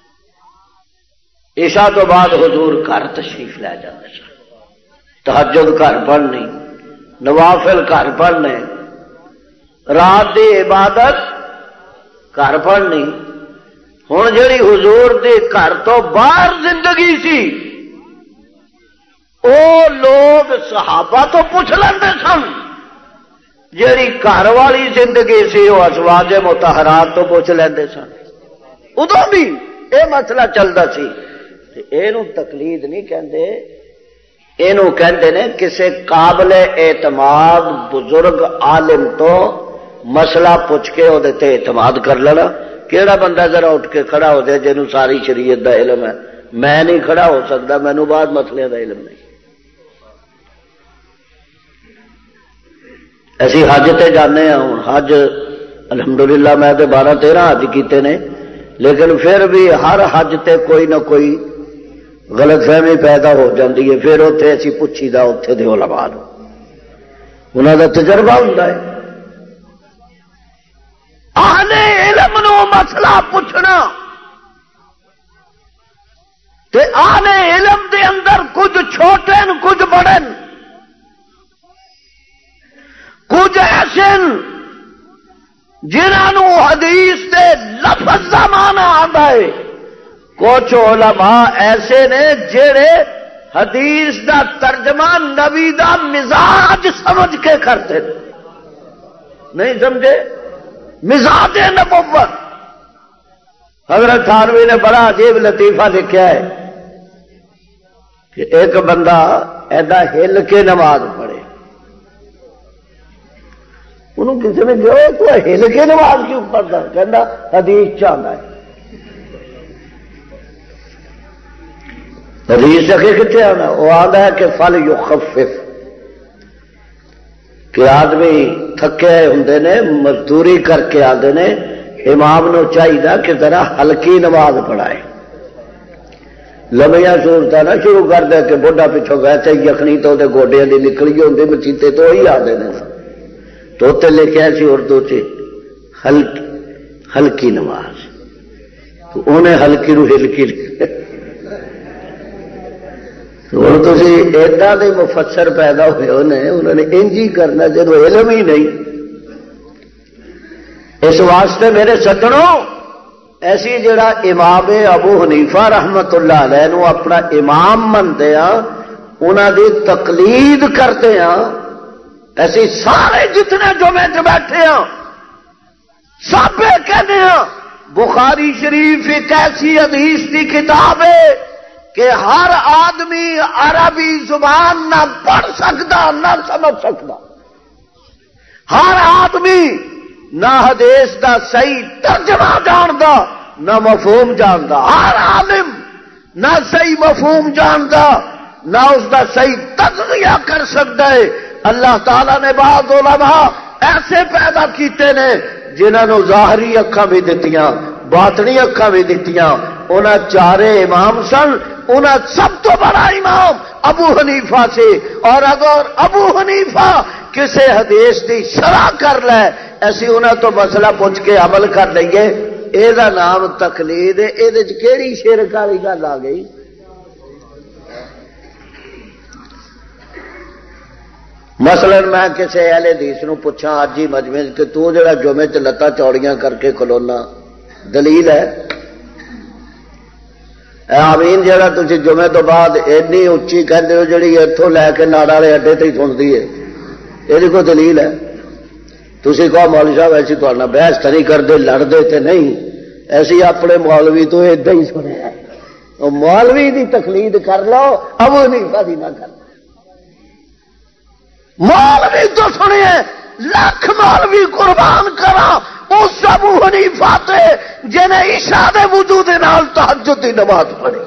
عشاء تو بعد حضور گھر تشریف لے جاتے سن تہجد گھر پڑھنی نوافل گھر پڑھنے رات دی عبادت گھر پڑھنی ہن جڑی حضور دی گھر تو باہر زندگی سی او لوگ صحابہ تو پوچھ لیندے سن جیڑی گھر والی زندگی سی وہ ازواج مطہرات تو پوچھ لیندے سن ادو بھی اے مسئلہ چلدا سی اینو تقلید نہیں کہندے اینو کہندے نے کسے قابل اعتماد بزرگ عالم تو مسئلہ پوچھ کے او دے تے اعتماد کر لینا کیڑا بندہ ذرا اٹھ کے کھڑا ہو جائے جنوں ساری شریعت دا علم ہے میں نہیں کھڑا ہو سکتا مینوں بعد مسئلے دا علم نہیں ایسی حج تے جانے ہوں حج الحمدللہ میں تے بارہ تیرہ حج کیتے نے لیکن پھر بھی ہر حج تے کوئی نہ کوئی غلط فہمی پیدا ہو جاتی ہے پھر اتنے اسی پوچھی دا اتنے دے علماء انہوں دا تجربہ ہوندا ہے اہل علم نو مسئلہ پوچھنا تے اہل علم دے اندر کچھ چھوٹے کچھ بڑے کچھ ایسے جنہوں حدیث دے لفظ دا معنی آندا ہے کچھ علماء ایسے نے جڑے حدیث دا ترجمہ نبی دا مزاج سمجھ کے کرتے نہیں سمجھے مزاج نبوت حضرت تھانوی نے بڑا عجیب لطیفہ لکھا ہے کہ ایک بندہ ایدا ہل کے نماز پڑھے انہوں کسی نے جو تو ہل کے نماز کیوں پڑھتا کہنا حدیث چاہتا ہے حدیث اگے کتنے آنا وہ آتا ہے کہ فل یخفف کہ آدمی تھکے ہوں نے مزدوری کر کے آتے نے امام نو چاہیے کہ ذرا ہلکی نماز پڑھائے لمیا سورتیں نہ شروع کر دے کہ بڑھا پچھو گئے تھے یخنی تو گوڈیا کی نکلی ہوتی مچیتے تو وہی آتے ہیں تو تے لکھا سی اردو سے ہلکی ہلکی نماز تو انہیں ہلکی رو ہلکی ہوں تھی ایڈا دے مفسر پیدا ہوئے انہیں انہوں نے انجی کرنا جب علم ہی نہیں اس واسطے میرے سجنوں ایسی جڑا امام ابو حنیفہ رحمت اللہ علیہ نو اپنا امام منتے ہیں انہوں دی تقلید کرتے ہیں ایسی سارے جتنے جمعے چ بیٹھے ہیں سب کہتے ہیں بخاری شریف ایک ایسی حدیث کی کتاب ہے کہ ہر آدمی عربی زبان نہ پڑھ سکتا نہ سمجھ سکتا ہر آدمی نہ حدیث دا صحیح ترجمہ جاندا نہ مفہوم جاندا ہر عالم نہ صحیح مفہوم جاندا نہ اس دا صحیح تجزیہ کر سکتا ہے اللہ تعالی نے بعض علماء ایسے پیدا کیتے نے جنہوں نے ظاہری اکھاں بھی دتیاں باطنی اکھاں بھی دتیاں. انہاں چارے امام سن. انہاں سب تو بڑا امام ابو حنیفہ سے. اور اگر ابو حنیفہ کسے حدیث دی شرح کر لے ایسی انہاں تو مسئلہ پوچھ کے عمل کر لئیے. اے دا نام تقلید ہے. اے دے وچ کیڑی شرک والی گل آ گئی؟ مثلا میں کسی اہل حدیث نو پوچھاں اج ہی مجمع کہ تو جڑا جمعے تے لتاں چوڑیاں کر کے کھلونا دلیل ہے؟ آمین جڑا تسی جمعے تو بعد اینی اچھی کہندے ہو جڑی اتھوں لے کے ناڑا والے اڈے تے سنتی ہے، یہ کوئی دلیل ہے؟ تسی کہو مولوی صاحب ایسی تہاڈے نال بحث نہیں کردے لڑدے تے نہیں، ایسی اپنے مولوی تو ادھا ہی سنیا. مولوی دی تقلید کر لو ابو حنیفہ دی نہ کر. مولوی تو سنیے لاکھ مولوی قربان کرا اس ابو حنیفہ تے جنہیں عشاء دے وضو دے نال تہجد دی نماز پڑھی.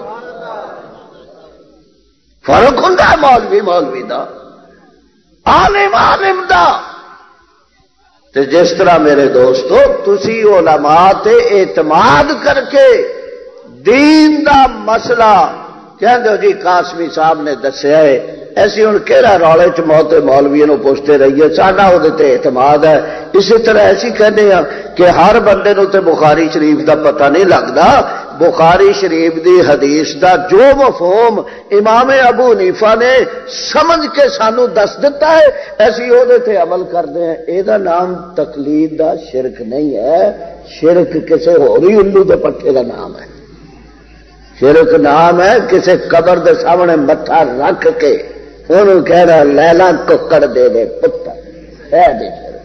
فرق ہوندا ہے مولوی مولوی دا، عالم عالم دا. تے جس طرح میرے دوستو تسی علماء تے اعتماد کر کے دین دا مسئلہ کہندے ہو جی قاسمی صاحب نے دسیا ہے ایسی ہوں کہڑا رولے چ موت مولوی نو پوچھتے رہیے ساڈا وہ اعتماد ہے. اسی طرح ایسی کہنے ہیں کہ ہر بندے نو تے بخاری شریف دا پتہ نہیں لگتا. بخاری شریف دی حدیث دا جو مفہوم امام ابو حنیفہ نے سمجھ کے سانو دس دیتا ہے ایسی وہ عمل کرتے ہیں. یہ نام تقلید دا شرک نہیں ہے. شرک کسی ہوری الو دے پٹھے دا نام ہے. شرک نام ہے کسی قبر دے سامنے متھا رکھ کے انہوں کہہ رہا لیلا ککڑ دے دے پتر ہے دے شرک.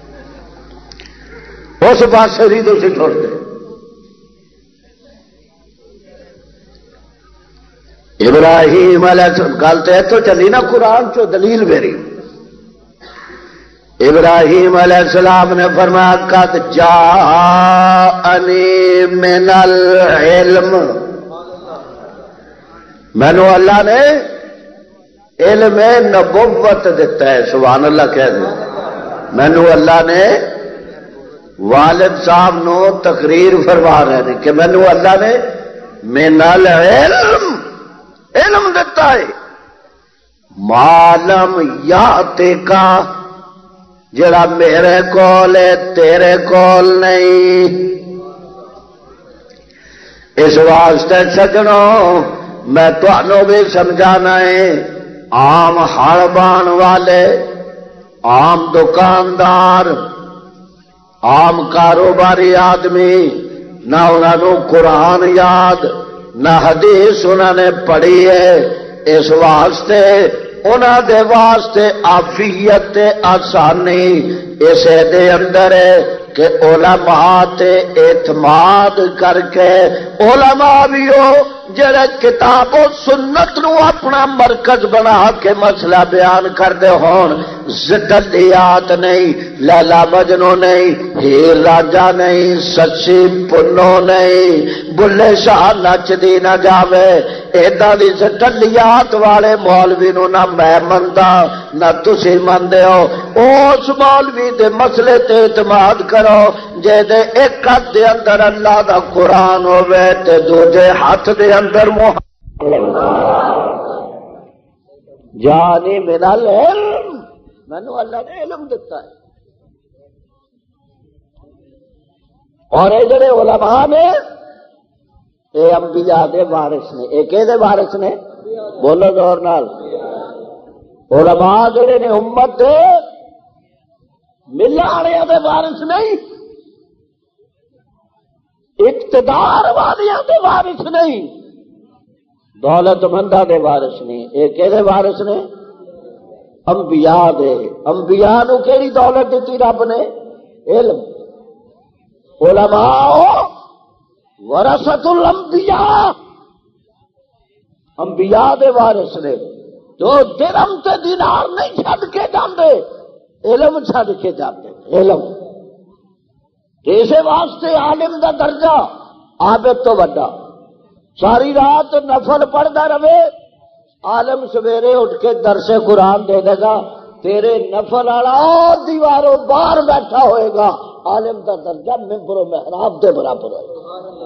اس پاسے نہیں تو چھوڑ دے. ابراہیم علیہ السلام گل تو اتو چلی نا قرآن چو دلیل میری. ابراہیم علیہ السلام نے فرمایا قد جاءنی من العلم، مینو اللہ نے علم نبوت دیتا ہے. سبحان اللہ کہہ دو. مینو اللہ نے والد صاحب نو تقریر فرما رہے ہیں کہ مینو اللہ نے من العلم علم دیتا ہے. معلم یاتے کا جڑا میرے کول ہے تیرے کول نہیں. اس واسطے سجنوں میں تمہوں بھی سمجھانا ہے عام ہڑ بان والے عام دکاندار عام کاروباری آدمی نہ انہوں قرآن یاد نہ حدیث انہوں نے پڑھی ہے. اس واسطے انہوں دے واسطے عافیت آسانی اسے دے اندر ہے کہ علماء تے اعتماد کر کے علماء بھی ہو جڑے کتاب و سنت نو اپنا مرکز بنا کے مسئلہ بیان کردے ہون. زدلیات نہیں، لیلا مجنو نہیں، ہیر راجا نہیں، سچی پنو نہیں، بلے شاہ نچ دی نہ جاوے. ایدہ دی زدلیات والے مولوی نو نہ میں مندہ نہ تسی مندے ہو. اس مولوی دے مسئلے تے اعتماد کرو جے دے ایک ہاتھ دے اندر اللہ دا قرآن ہوئے تے دوجے ہاتھ دے اندر محمد جانی من العلم. مینو اللہ نے علم دیتا ہے. اور اے جڑے علماء نے اے انبیاء دے وارث نے. اے کہ دے وارث نے؟ بولو زور نال. علماء جڑے نے امت دے ملہ والے دے وارث نہیں، اقتدار والیاں دے وارث نہیں، دولت مندہ دے وارث نہیں. اے کہ دے وارث نے؟ انبیاء دے. انبیاء نو کیڑی دولت دیتی رب نے؟ علم. علماء ورثۃ الانبیاء، انبیاء دے وارث نے. تو درہم تے دینار نہیں چھڈ کے جاندے، علم چھڈ کے جاندے. علم اس واسطے عالم دا درجہ عابد تو وڈا. ساری رات نفل پڑھتا رہے، عالم سویرے اٹھ کے درس قرآن دے دے گا، تیرے نفل والا دیواروں باہر بیٹھا ہوئے گا، عالم کا درجہ ممبر و محراب دے برابر ہوئے گا۔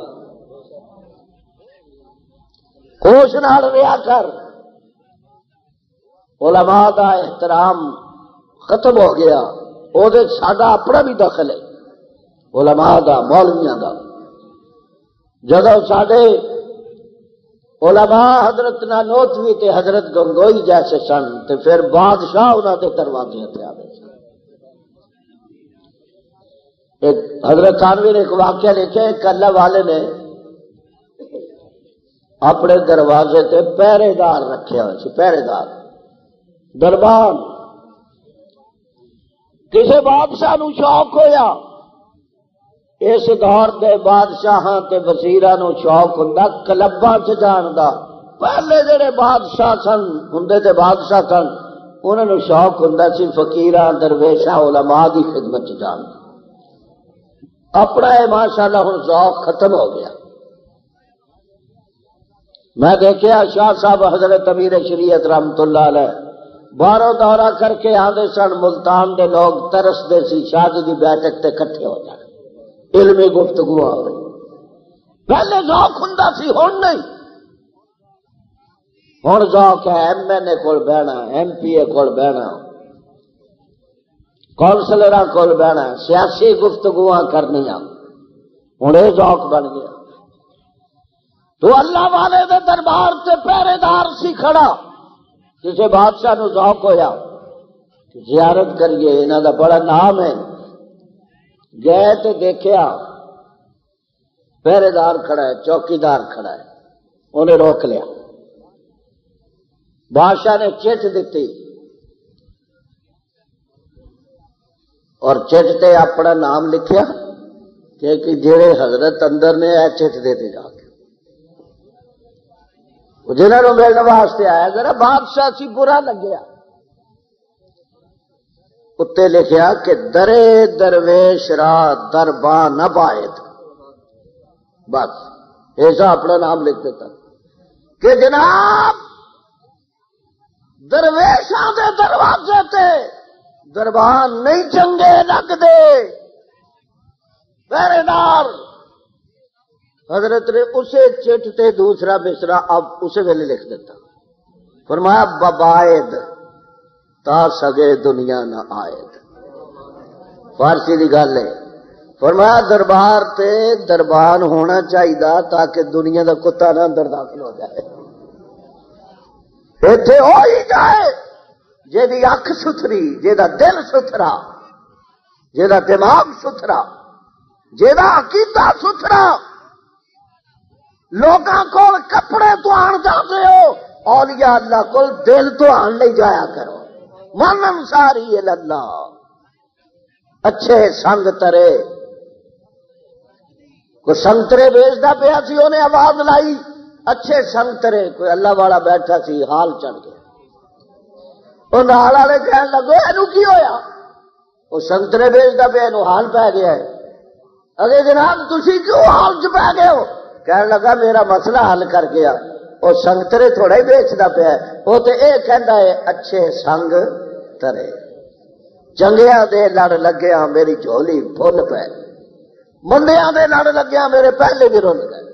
ہوش نال رہا کر، علماء دا احترام ختم ہو گیا، وہ ساڈا اپنا بھی دخل ہے علماء دا، مولویاں دا۔ جدو ساڈے علماء حضرت نانوتوی تے حضرت گنگوئی جیسے سن تے پھر بادشاہ انہوں کے دروازے تے آئے۔ ایک حضرت تھانوی نے ایک واقعہ لکھا، ایک اللہ والے نے اپنے دروازے تے پہرے دار رکھے ہوئے سی، پہرے دار دربان۔ کسی بادشاہ نو شوق ہویا، اس دور دے بادشاہاں تے وزیراں نو شوق ہوندا کلباں چ جان دا۔ پہلے جڑے بادشاہ سن ہوندے تے بادشاہ سن، انہاں نو شوق ہوندا سی فقیراں، درویشاں، علماء دی خدمت چ جان دا۔ اپنا ہے ماشاءاللہ ہن ذوق ختم ہو گیا۔ میں دیکھیا شاہ صاحب حضرت امیر شریعت رحمت اللہ علیہ باہروں دورہ کر کے آدھے سن، ملتان دے لوگ ترسدے سی شاہ جی دی بیٹھک تے کٹھے ہو جائے، علمی گفتگو آ رہی۔ پہلے ذوق ہوندا سی، ہن نہیں۔ ہن ذوق ہے ایم این اے کول بہنا، ایم پی اے کول بہنا، کونسلراں کول بہنا، سیاسی گفتگواں کرنیاں، ہن یہ ذوق بن گیا۔ تو اللہ والے دے دربار تے پہرے دار سی کھڑا، کسی بادشاہ نو ذوق ہویا زیارت کریے، انہاں دا بڑا نام ہے۔ گئے تو دیکھیا پہرے دار کھڑا ہے، چوکیدار کھڑا ہے، انہیں روک لیا۔ بادشاہ نے چٹ دیتی اور چٹ تے اپنا نام لکھیا کہ جڑے حضرت اندر نے اے چٹ دیتے جا کے جنہوں نے ملنے واسطے آیا۔ ذرا بادشاہ سی برا لگیا، اتنے لکھیا کہ درے درویش را درباں نہ باید، بس ایسا اپنا نام لکھ دیتا کہ جناب درویشاں دے دروازے تے دربان نہیں چنگے لگ دے۔ پہرے دار حضرت نے اسے چٹ تے دوسرا مصرع اب اسے ویلے لکھ دیتا، فرمایا ببائد تا سگے دنیا نہ آئے۔ فارسی دی گل ہے، فرمایا دربار تے دربان ہونا چاہیے تاکہ دنیا دا کتا نہ اندر داخل ہو جائے۔ ایتھے ہو ہی جائے جیدی اکھ ستھری، جیدا دل ستھرا، جیدا دماغ ستھرا، جیدا عقیدہ ستھرا۔ لوگاں کول کپڑے تو آن جاتے ہو، اولیاء اللہ کول دل تو آن لے جایا کرو۔ من انصاری اللہ، اچھے سنگ ترے۔ کوئی سنگترے بیچتا پیا سی، انہیں آواز لائی اچھے سنگترے، کوئی اللہ والا بیٹھا سی، حال چڑھ گیا۔ وہ نال والے کہنے لگے اینو کی ہویا؟ وہ سنگترے بیچتا پیا، اینو حال پی گیا ہے۔ اگے جناب تسی کیوں حال چ پی گئے ہو؟ کہنے لگا میرا مسئلہ حل کر گیا۔ وہ سنگترے تھوڑا ہی بیچتا پیا، وہ تو یہ کہندا ہے اچھے سنگ ترے، چنگیا دے لڑ لگیا میری جھولی پھل پے، مندیاں دے لڑ لگیا میرے پہلے بھی رل گئے۔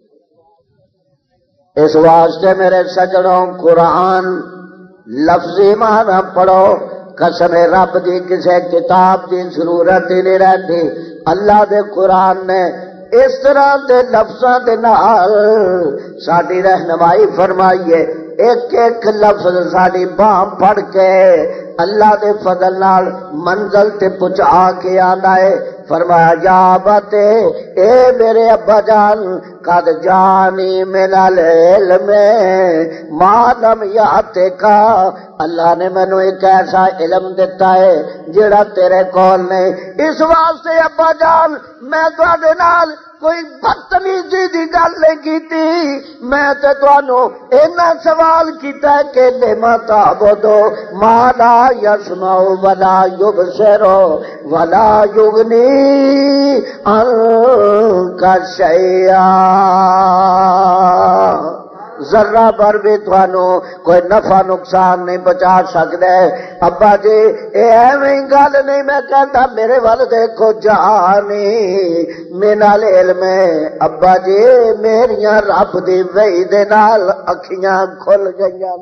اس واسطے میرے سجڑوں قرآن لفظی معنی پڑھو، قسم رب دی کسے کتاب دی ضرورت ہی نہیں رہتی۔ اللہ دے قرآن نے اس طرح دے لفظاں دے نال ساڈی رہنمائی فرمائیے، ایک ایک لفظ ساڈی باں پڑھ کے اللہ دے فضل نال منزل تے پہنچا کے آنا ہے۔ فرمایا یا باتے اے میرے ابا جان قد جانی من العلم ما لم یاتکا، اللہ نے مینوں ایک ایسا علم دیتا ہے جڑا تیرے کول نہیں۔ اس واسطے ابا جان میں تواڈے نال کوئی بدتمیزی دی گل نہیں کیتی، میں تے تانوں اینا سوال کیتا ہے کہ لما تعبدو ما لا یسمع ولا یبصر ولا یغنی عنک شیئا۔ ذرہ بھر بھی تھانوں کوئی نفع نقصان نہیں پہنچا سکتا ہے۔ ابا جی اے ایویں گل نہیں میں کہتا میرے ول دیکھو جانی مینال علم ہے ابا جی میریاں رب دی وحی دے نال اکھیاں کھل گئیاں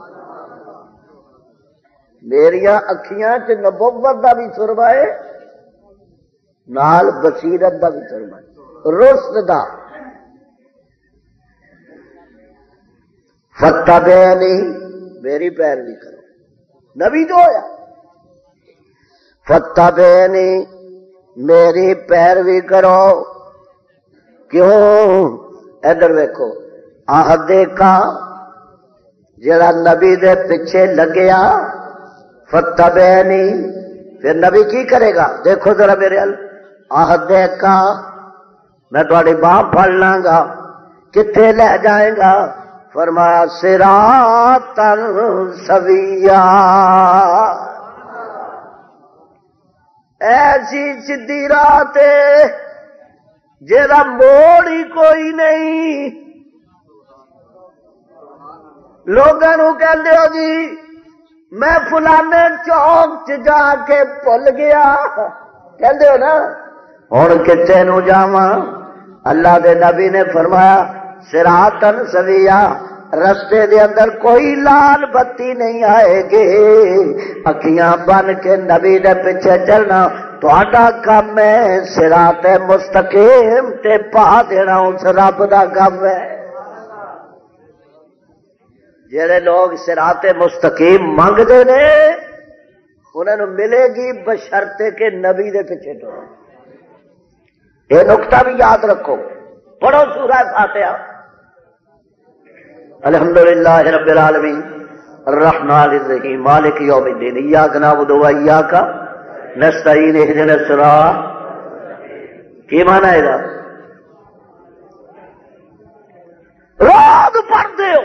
میریاں اکھیاں چ نبوت دا بھی سرما ہے نال بصیرت دا بھی سرما ہے رشد دا۔ فتبعنی میری پیروی کرو نبی جو ہویا فتبعنی میری پیروی کرو کیوں ادھر ویکھو عہد کا جڑا نبی دے پیچھے لگیا فتبعنی پھر نبی کی کرے گا دیکھو ذرا میرے ال عہد کا میں تھوڑی باہ پھڑ لاں گا کتنے لے جائے گا فرمایا صراطا سویا ایسی سیدھی راہ جیڑا موڑ ہی کوئی نہیں لوگوں نو کہندے ہو جی میں فلانے چوک چ جا کے بھول گیا کہندے ہو نا ہن کتے نو جاواں اللہ دے نبی نے فرمایا صراطن سویا رستے دے اندر کوئی لال بتی نہیں آئے گی اکھیاں بن کے نبی دے پیچھے چلنا تہاڈا کام ہے صراط مستقیم تے پا دینا اس رب دا کام ہے۔ جڑے لوگ صراط مستقیم منگدے نے انہاں نوں ملے گی بشرطے کہ نبی دے پیچھے ٹرو۔ یہ نقطہ بھی یاد رکھو پڑھو سورہ فاتحہ الحمدللہ رب العالمین الرحمن الرحیم مالک یوم الدین ایاک نعبد و ایاک نستعین اہدنا الصراط کی معنی ہے دا روز پڑھ دیو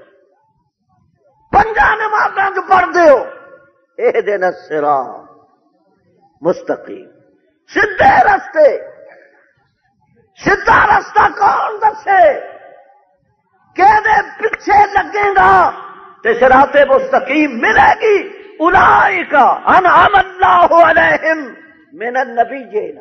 پنجا نمازاں جو پڑھ دیو اہدنا الصراط مستقیم سیدھے رستے سیدھا رستہ کون دسے کہ دے پیچھے لگے گا تے صراط مستقیم ملے گی اولئک انعم اللہ علیہم من النبیین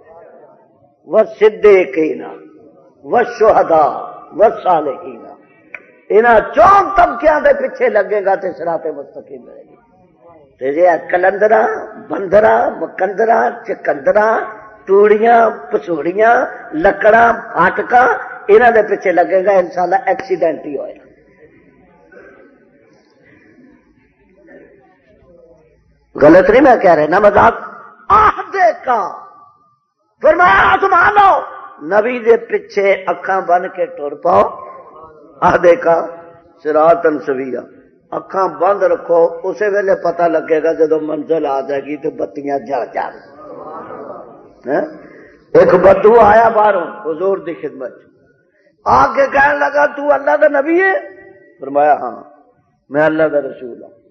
والصدیقین والشہداء والصالحین انہاں چون طبقیاں دے پیچھے لگے گا تے صراط مستقیم ملے گی تے جے کلندراں بندراں مکندراں چکندراں ٹوڑیاں پسوڑیاں لکڑاں پھاٹکاں انہاں دے پیچھے لگے گا انشاءاللہ ایکسیڈنٹ ہی ہوئے غلط نہیں میں کہہ رہے نا مذاق عہدے کا فرمایا آسمانو نبی دے پیچھے اکھاں بن کے ٹر پاؤ عہدے کا صراطن سویا اکھاں بند رکھو اسے ویلے پتہ لگے گا جدو منزل آ جائے گی تو بتیاں جل جان ایک بدو آیا باہروں حضور دی خدمت آ کے کہنے لگا تو اللہ دا نبی ہے فرمایا ہاں میں اللہ دا رسول ہوں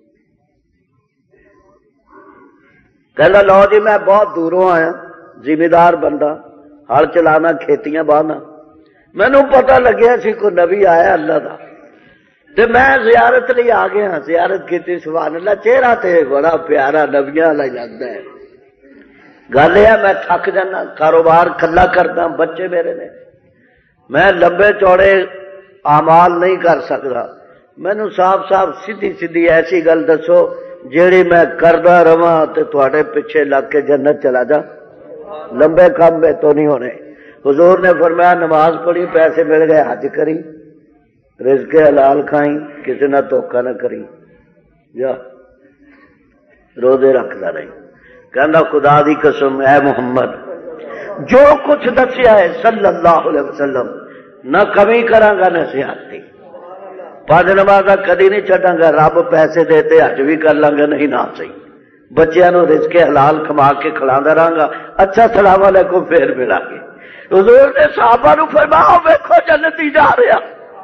کہنا لو جی میں بہت دوروں آیا ذمہ بندہ ہل چلانا کھیتیاں باہنا مینوں پتہ لگیا سی کوئی نبی آیا اللہ دا تے میں زیارت لئی آ گیا زیارت کی سبحان اللہ چہرہ تے بڑا پیارا نبیاں والا لگتا ہے گل یہ میں تھک جانا کاروبار کلا کرتا بچے میرے نے میں لمبے چوڑے اعمال نہیں کر سکتا مینوں صاف صاف سیدھی سیدھی ایسی گل دسو جیڑی میں کردا رواں تے تواڈے پیچھے لگ کے جنت چلا جا لمبے کام میں تو نہیں ہونے حضور نے فرمایا نماز پڑھی پیسے مل گئے حج کری رزق حلال کھائیں کسی نہ دھوکا نہ کری جا روزے رکھدا رہی کہنا خدا دی قسم اے محمد جو کچھ دسیا ہے صلی اللہ علیہ وسلم نہ کمی کراں گا نہ زیادتی پانچ نمازاں کدی نہیں چھڈاں گا رب پیسے دیتے حج بھی کر لاں گا نہیں نہ صحیح بچیاں نو رزق حلال کما کے کھلاندا رہاں گا اچھا السلام علیکم پھر ملا گے حضور نے صحابہ نو فرمایا ویکھو جنتی جا رہا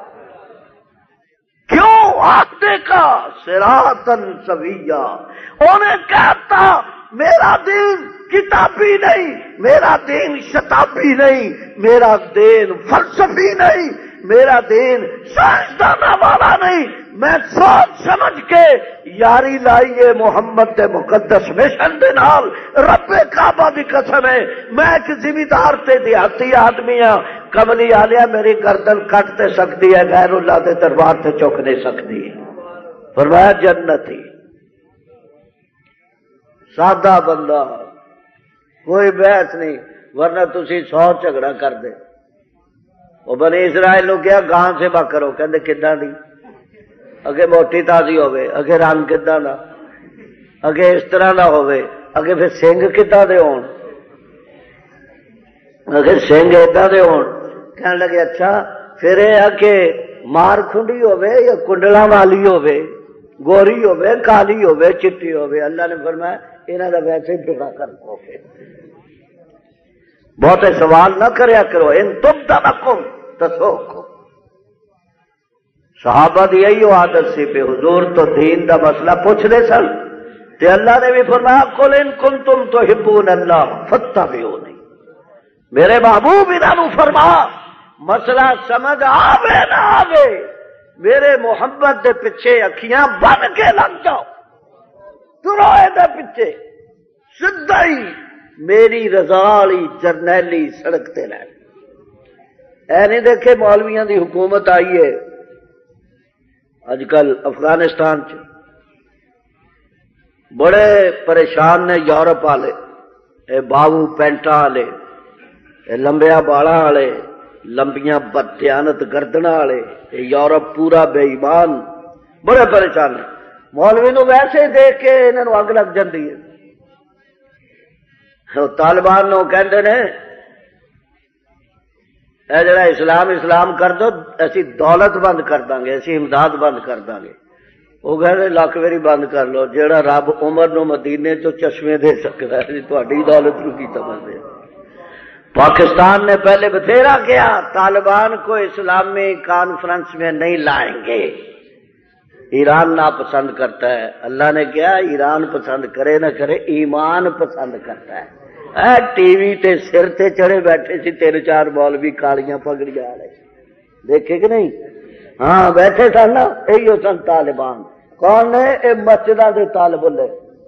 کیوں عہدے کا صراطن سویا انہیں کہتا میرا دین کتابی نہیں میرا دین شتابی نہیں میرا دین فلسفی نہیں میرا دین سائنسدانہ والا نہیں، میں سوچ سمجھ کے یاری لائیے محمد دے مقدس مشن دے نال، رب کعبہ دی قسم ہے میں ایک زمیندار تے دیہاتی آدمی ہاں، کملی آلیا میری گردن کٹ تے سکتی ہے، غیر اللہ دے دربار تے چک نہیں سکتی۔ فرمایا جنتی، سادہ بندہ، کوئی بحث نہیں، ورنہ تسی سو جھگڑا کر دے۔ وہ بنی اسرائیل نو کیا گاں سے با کرو، کہندے کداں دی، اگے موٹی تازی ہوے، اگے رنگ کداں دا، اگے اس طرح دا ہوے، اگے پھر سنگ کداں دے ہون، اگے سنگ اداں دے ہون۔ کہنے لگے اچھا پھر یہ ہے کہ مار کھنڈی ہوے یا کنڈلا والی ہوے، گوری ہوے، کالی ہوے، چٹی ہوے، اللہ نے فرمایا انہاں دا ویسے ہی بگا کر دو گے۔ بہتے سوال نہ کریا کرو، ان تم تمکم تسوکم۔ صحابہ دی یہی عادت سی پہ حضور تو دین دا مسئلہ پوچھ لے سن، تے اللہ نے بھی فرمایا قل ان کنتم تحبون اللہ فاتبعونی، میرے محبوب انہاں نو فرما مسئلہ سمجھ آوے نہ آوے میرے محمد دے پیچھے اکھیاں بن کے لگ جاؤ، ترو دے پیچھے سدھا ہی میری رضا والی جرنیلی سڑک تے لے۔ اے نہیں دیکھے مولویاں دی حکومت آئی ہے اج کل افغانستان چ، بڑے پریشان نے یورپ والے، اے باو پینٹا والے، اے لمبیا بالا والے، لمبیاں بددیانت گردنا والے، اے یورپ پورا بے ایمان، بڑے پریشان ہیں۔ مولوی نو ویسے دیکھ کے انہاں نو اگ لگ جاندی ہے۔ طالبان نو کہندے نے اے جڑا اسلام اسلام کر دو، اسی دولت بند کر دیں گے، اسی امداد بند کر دیں گے۔ وہ کہندے لاکھ واری بند کر لو، جیڑا رب عمر نو مدینے چو چشمے دے سکتا ہے، تہاڈی دولت نو کی سمجھدے۔ پاکستان نے پہلے بتھیرا کیا طالبان کو اسلامی کانفرنس میں نہیں لائیں گے، ایران ناپسند کرتا ہے۔ اللہ نے کیا ایران پسند کرے نہ کرے، ایمان پسند کرتا ہے۔ اے ٹی وی تے سر تے چڑھے بیٹھے سی تین چار مولوی کالیاں پگڑیاں والے، دیکھے کہ نہیں؟ ہاں بیٹھے سن نا، یہی سن طالبان۔ کون نے؟ اے مسجداں دے طالب علم۔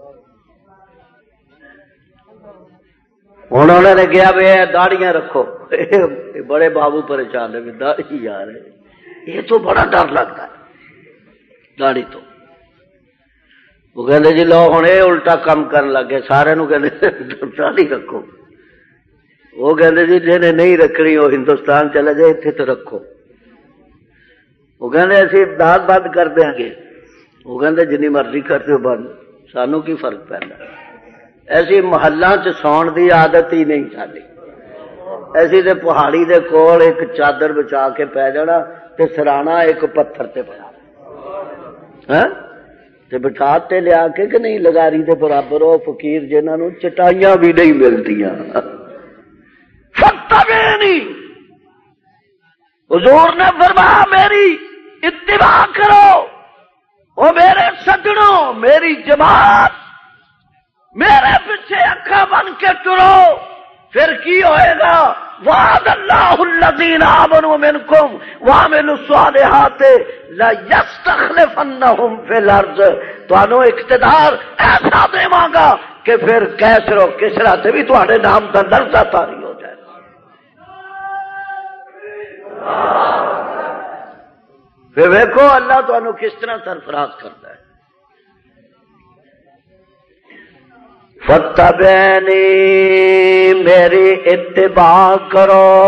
انہوں نے کیا بھی داڑیاں رکھو، بڑے بابو پریشان ہے داڑھی یار، یہ تو بڑا ڈر لگتا ہے داڑھی تو۔ وہ کہتے جی لو ہوں یہ الٹا کام کرن لگے، سارے نو کہتے داڑھی رکھو۔ وہ کہتے جی جنہیں نہیں رکھنی وہ ہندوستان چلے جائے، اتنے تو رکھو۔ وہ کہتے اسی امداد بند کر دیں گے، وہ کہتے جنی مرضی کر دو بند، سانو کی فرق پہنتا۔ ایسی محلہ چ سون دی عادت ہی نہیں ساری، ایسی تے پہاڑی دے کول ایک چادر بچا کے پی جانا تے سرانا ایک پتھر تے پیا تے بٹھا تے لیا کے کہ نہیں لگاری دے برابر ہو فقیر جنہاں نو چٹائیاں بھی نہیں ملتیاں۔ فتبعنی، حضور نے فرمایا میری اتباع کرو، او میرے سجنوں، میری جماعت، میرے پیچھے اکھا بن کے ٹرو، پھر کی ہوئے گا؟ وعد اللہ الذین آمنوا منکم وعملوا الصالحات لیستخلفنہم فی الارض، تانوں اقتدار ایسا دیواں گا کہ پھر کیسر و کسرا سے بھی تہاڈے نام دا لرزہ طاری ہو جائے گا۔ پھر دیکھو اللہ تانوں کس طرح سرفراز کرتا ہے۔ فتبعنی، میری اتباع کرو۔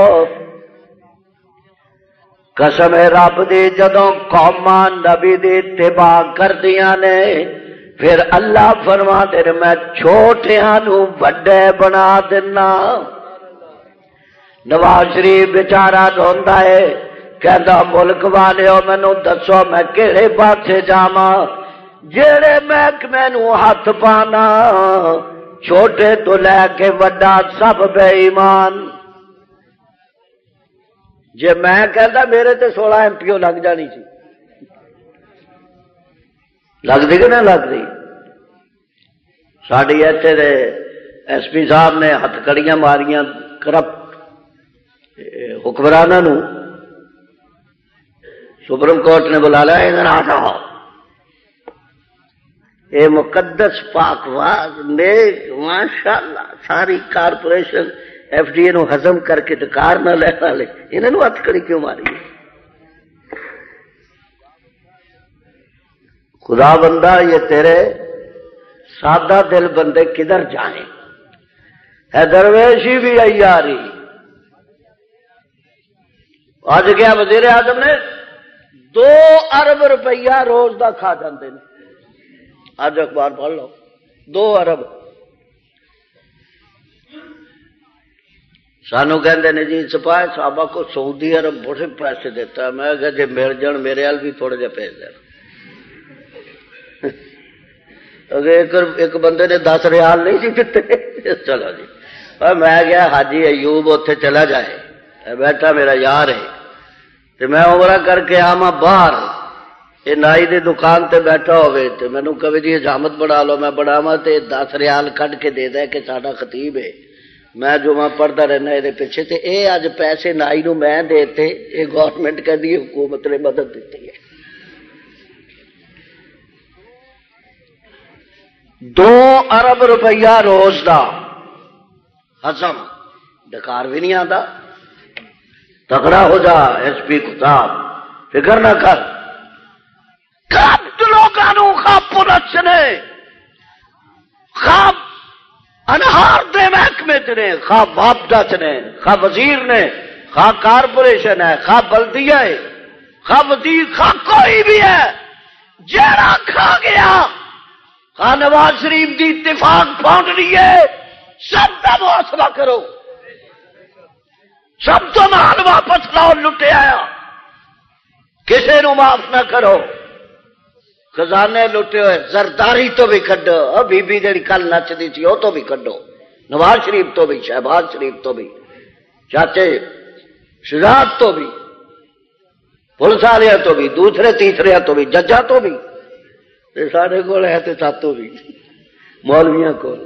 قسم رب دی جدوں قوماں نبی دی اتباع کردیاں نے، پھر اللہ فرماندے نے میں چھوٹیاں نو وڈے بنا دینا۔ نواز شریف بیچارہ روندا ہے، کہندا ملک والیو مینوں دسو میں کہڑے پاسے جاواں، جیڑے محکمے نو ہاتھ پانا چھوٹے تو لے کے وڈا سب بے ایمان۔ جے میں کہندا میرے تے سولہ ایم پی او لگ جانی سی، لگدی کہ نہ لگدی؟ ساڈی ایتھے دے ایس پی صاحب نے ہتھ کڑیاں ماریاں کرپٹ حکمراناں نو، سپریم کورٹ نے بلا لیا ادھر آ جاؤ. یہ مقدس پاکواز نیک ماشاءاللہ ساری کارپوریشن ایف ڈی اے نو ہزم کر کے کار نہ لے والے انہوں ہاتھ کڑی کیوں ماری؟ خدا بندہ یہ تیرے سادہ دل بندے کدھر جائیں؟ ہے درویشی بھی عیاری. آج کیا وزیر اعظم نے دو ارب روپیہ روز کا کھا جاتے ہیں. آج اخبار پڑھ لو دو ارب. سانو کہتے ہیں جی سپاہی صاحبہ کو سعودی عرب بڑے پیسے دیتا ہے. میں کہ جی مل جان میرے وال بھی تھوڑے جہ بھیج دینا. ایک بندے نے دس ریال نہیں جی دیتے. چلو جی میں گیا حاجی ایوب اتنے چلا جائے بیٹھا میرا یار ہے تو میں عمرہ کر کے آواں باہر یہ نائی دی دکان تے بیٹھا ہوئے تو مینوں کہے جی حجامت بڑھا لو. میں بڑھاواں تے دس ریال کڈ کے دے دے کہ ساڈا خطیب ہے میں جمعہ پڑھتا رہنا یہ پیچھے تے اے اج پیسے نائی نو میں دیتے. یہ گورنمنٹ کہتی حکومت نے مدد دیتی ہے. دو ارب روپیہ روز دا ہزم ڈکار بھی نہیں آتا. تگڑا ہو جا ایس پی کتاب فکر نہ کر. کب لوگوں خواب پولیس نے خواب انہار دے محکمے نے خواب وابدہ نے خواب وزیر نے خواب کارپوریشن ہے خواب بلدیہ ہے خواب وزیر خواب کوئی بھی ہے جیڑا کھا گیا خواہ نواز شریف دی اتفاق پہنچ رہی ہے سب کا محاسبہ کرو. سب تو مال واپس لاؤ لٹے آیا کسی نو معاف نہ کرو. خزانے لٹے ہوئے زرداری تو بھی کڈو. بی بی جڑی کل نچدی تھی وہ تو بھی کڈو. نواز شریف تو بھی شہباز شریف تو بھی چاچے شجاعت تو بھی پولیس والے تو بھی دوسرے تیسرے تو بھی ججا تو بھی سارے کول ہے تو ساتوں بھی مولویاں کول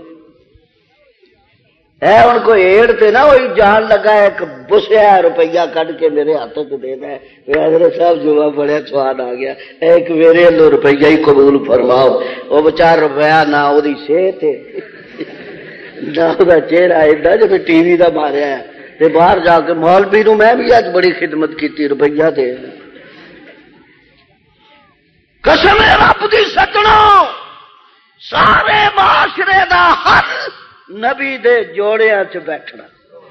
ہے. ان کو ایڑ تے نا وہی جان لگا ایک بسیا روپیہ کڈ کے میرے ہاتھ چ دینا ہے. حضرت صاحب جمعہ بڑے سواد آ گیا ایک میرے لو روپیہ ہی قبول فرماؤ. وہ بچار روپیہ نہ وہی صحت نہ وہ چہرہ ایڈا جو ٹی وی کا ماریا ہے. باہر جا کے مولوی نو میں بھی اج بڑی خدمت کی روپیہ دے. قسم رب دی سجنا سارے معاشرے دا حل نبی دے جوڑیاں چ بیٹھنا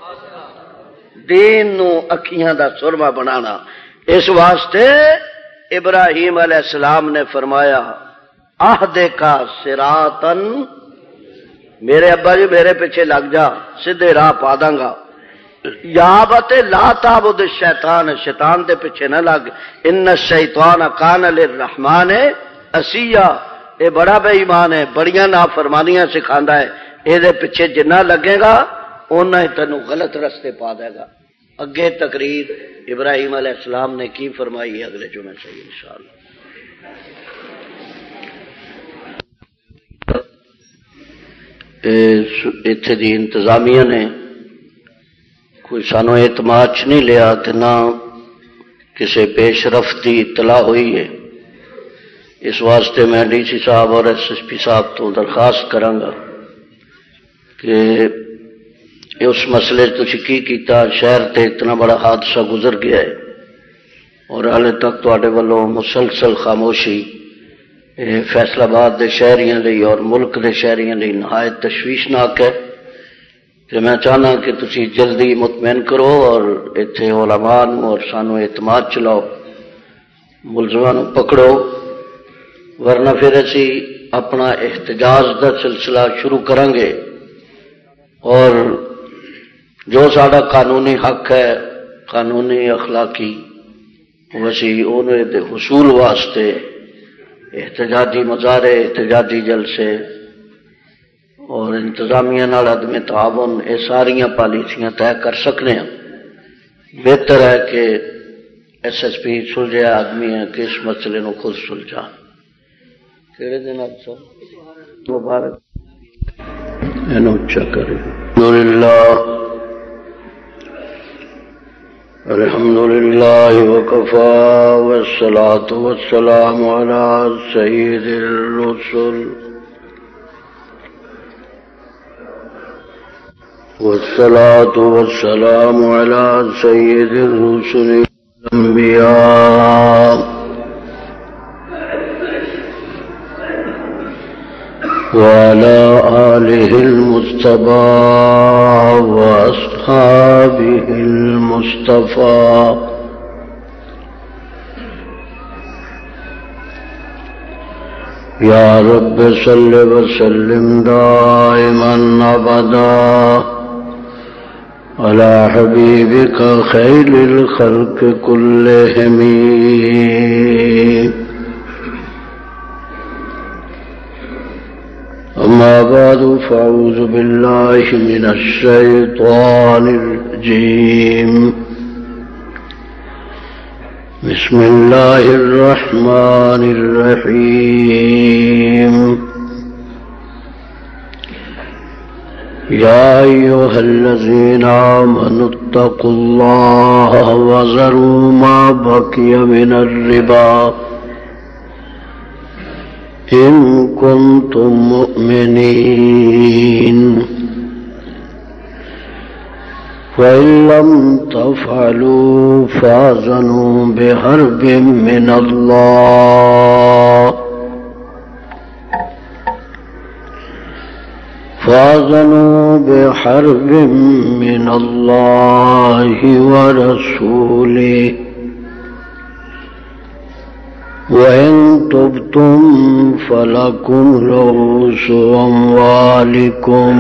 دین نو اکھیاں دا سرما بنانا. اس واسطے ابراہیم علیہ السلام نے فرمایا عہدے کا صراطن میرے ابا جی میرے پیچھے لگ جا سیدھے راہ پا داں گا. یا بتے لا تعبد الشیطان شیطان دے پیچھے نہ لگ. ان الشیطان کان للرحمن عصیا اے بڑا بے ایمان ہے بڑیاں نافرمانیاں سکھاندا ہے. اے دے پیچھے جنہ لگے گا اونہ ہی تینوں غلط رستے پا دے گا. اگے تقریر ابراہیم علیہ السلام نے کی فرمائی ہے اگلے جمعے سے انشاءاللہ. اتنے دی انتظامیہ نے کوئی سانو اعتماد چ نہیں لیا کہ نہ کسی پیش رفت کی اطلاع ہوئی ہے. اس واسطے میں ڈی سی صاحب اور ایس ایس پی صاحب تو درخواست کراں گا کہ اس مسئلے تسی کی کیتا. شہر تے اتنا بڑا حادثہ گزر گیا ہے اور حالے تک تواڈے والوں مسلسل خاموشی فیصل آباد دے شہریاں لئی اور ملک دے شہریاں لئی نہایت تشویشناک ہے. کہ میں چاہنا کہ تسی جلدی مطمئن کرو اور اتنے علماء اور سانو اعتماد چلاؤ ملزمان پکڑو ورنہ پھر اسی اپنا احتجاج دا سلسلہ شروع کریں گے اور جو سارا قانونی حق ہے قانونی اخلاقی وسی انہیں دے حصول واسطے احتجاجی مظاہرے احتجاجی جلسے اور انتظامیہ نال عدم تعاون یہ ساریاں پالیسیاں طے کر سکنے ہیں. بہتر ہے کہ ایس ایس پی سلجھا آدمی ہے کہ اس مسئلے نو خود سلجھا. کہڑے دن آپ سب مبارک اچھا کرے. الحمدللہ الحمد لله وكفى والصلاة والسلام على سيد الرسل والصلاة والسلام على سيد الرسل والأنبياء وعلى آله المصطفى وأصحابه المصطفى يا رب صل وسلم دائما أبدا على حبيبك خير الخلق كلهم أما بعد فأعوذ بالله من الشيطان الرجيم بسم الله الرحمن الرحيم يا أيها الذين آمنوا اتقوا الله وذروا ما بقي من الربا إن كنتم مؤمنين فإن لم تفعلوا فأذنوا بحرب من الله فأذنوا بحرب من الله ورسوله وإن تبتم فلكم رؤوس أموالكم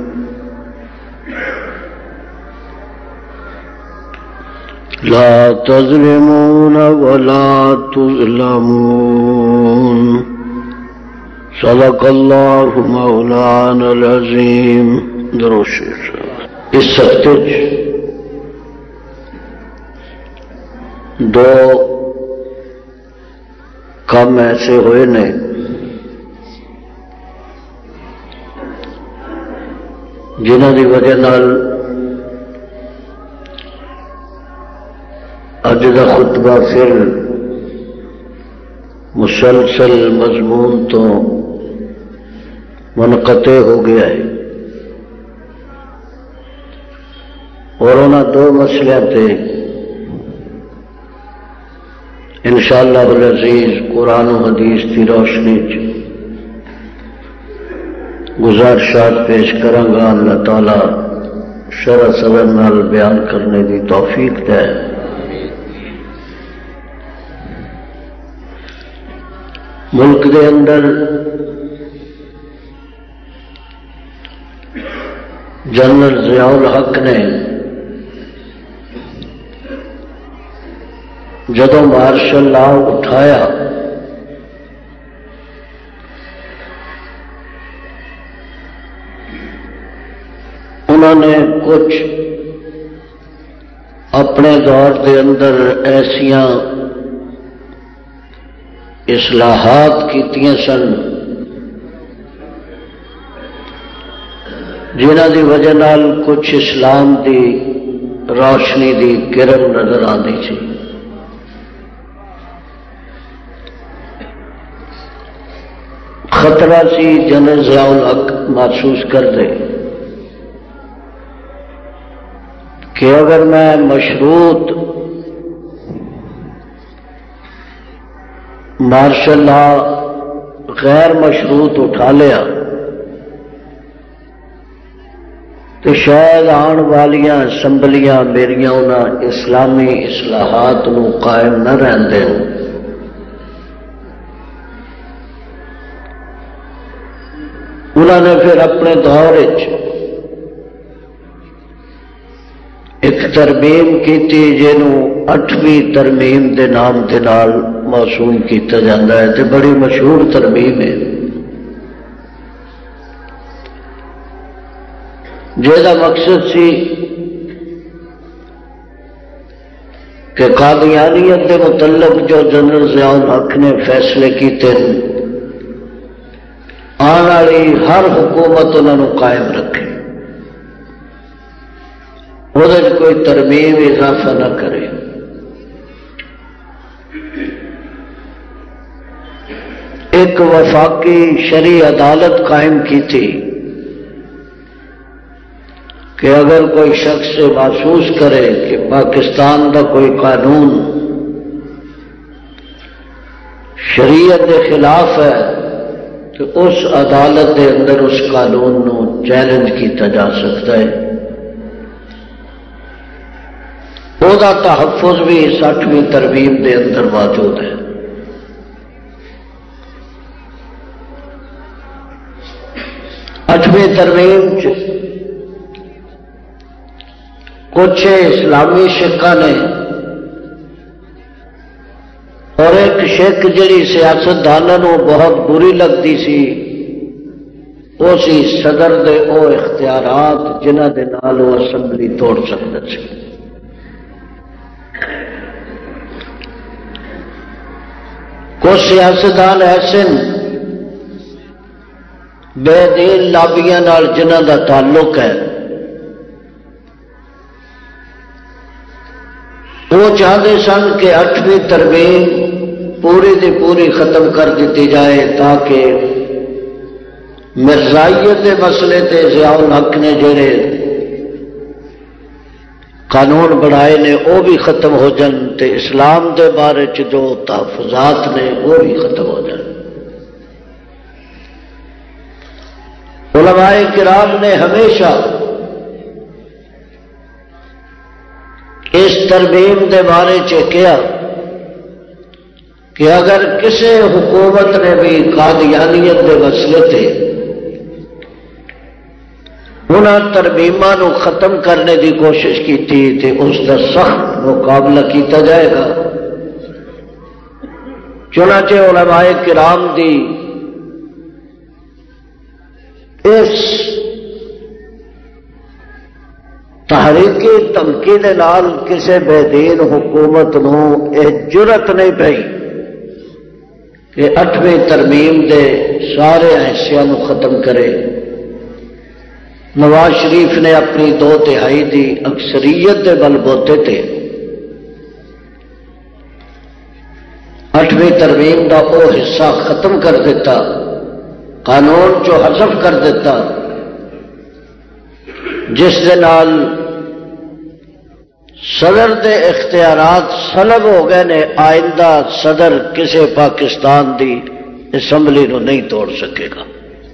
لا تظلمون ولا تظلمون صدق الله مولانا العظيم. درود شریف. اس ہفتے دو کام ایسے ہوئے نے جنہوں کی وجہ نال اج کا خطبہ پھر مسلسل مضمون تو منقطع ہو گیا ہے اور انہوں دو مسئلے تے انشاءاللہ العزیز قرآن و حدیث کی روشنی گزارشات پیش کرانگا. اللہ تعالی شرح صدر نال بیان کرنے کی توفیق دے. ملک دے اندر جنرل ضیاء الحق نے جدو مارشل لا اٹھایا انہوں نے کچھ اپنے دور دے اندر ایسیاں اصلاحات کیتیاں سن جنہاں دی وجہ نال کچھ اسلام دی روشنی دی کرن نظر آتی سی. خطرہ سی جنرل ضیاء الحق محسوس کر دے کہ اگر میں مشروط مارشل لا غیر مشروط اٹھا لیا تو شاید آن والیاں اسمبلیاں میریاں انہاں اسلامی اصلاحات نو قائم نہ رہندے. انہوں نے پھر اپنے دور ایک ترمیم کی جنہوں اٹھویں ترمیم دے نام دے نال موسوم کیتا جاتا ہے تے بڑی مشہور ترمیم ہے جہدا مقصد سی کہ قادیانیت کے متعلق جو جنرل ضیاء الحق نے فیصلے کیتے آنے والی ہر حکومت انہوں قائم رکھے. وہ کوئی ترمیم اضافہ نہ کرے۔ ایک وفاقی شرعی عدالت قائم کی تھی کہ اگر کوئی شخص سے محسوس کرے کہ پاکستان کا کوئی قانون شریعت کے خلاف ہے تو اس عدالت کے اندر اس قانون نو چیلنج کیتا جا سکتا ہے۔ وہ تحفظ بھی سٹھویں ترمیم کے اندر موجود ہے۔ اٹھویں ترمیم کچھ اسلامی شکاں نے اور ایک شک جڑی سیاستدانوں بہت بری لگتی سی وہ سی صدر دے او اختیارات جنہ دے نال وہ اسمبلی توڑ سکتا سی۔ کچھ سیاستدان ایسے بے دین لابیاں نال جنہ دا تعلق ہے وہ چاہتے سن کہ اٹھویں ترمیم پوری دی پوری ختم کر دیتی جائے تاکہ مرزائیت کے مسئلے تے ضیاء الحق نے جڑے قانون بنائے نے وہ بھی ختم ہو جن تے اسلام دے بارے چ جو تحفظات نے وہ بھی ختم ہو جان۔ علماء کرام نے ہمیشہ اس ترمیم دے بارے چ کیا کہ اگر کسی حکومت نے بھی قادیانیت دے مسئلے تھے انہاں ترمیماں نو ختم کرنے دی کوشش کی تھی تے اس کا سخت مقابلہ کیتا جائے گا۔ چنانچہ علماء کرام دی اس تحریکی تمکی دے نال کسی بے دین حکومت نو یہ جرت نہیں پئی کہ اٹھویں ترمیم دے سارے حصوں نو ختم کرے۔ نواز شریف نے اپنی دو تہائی دی اکثریت دے بل بوتے تھے اٹھویں ترمیم دا وہ حصہ ختم کر دیتا، قانون چو حذف کر دیتا جس دے نال صدر دے اختیارات سلب ہو گئے نے۔ آئندہ صدر کسی پاکستان دی اسمبلی نو نہیں توڑ سکے گا۔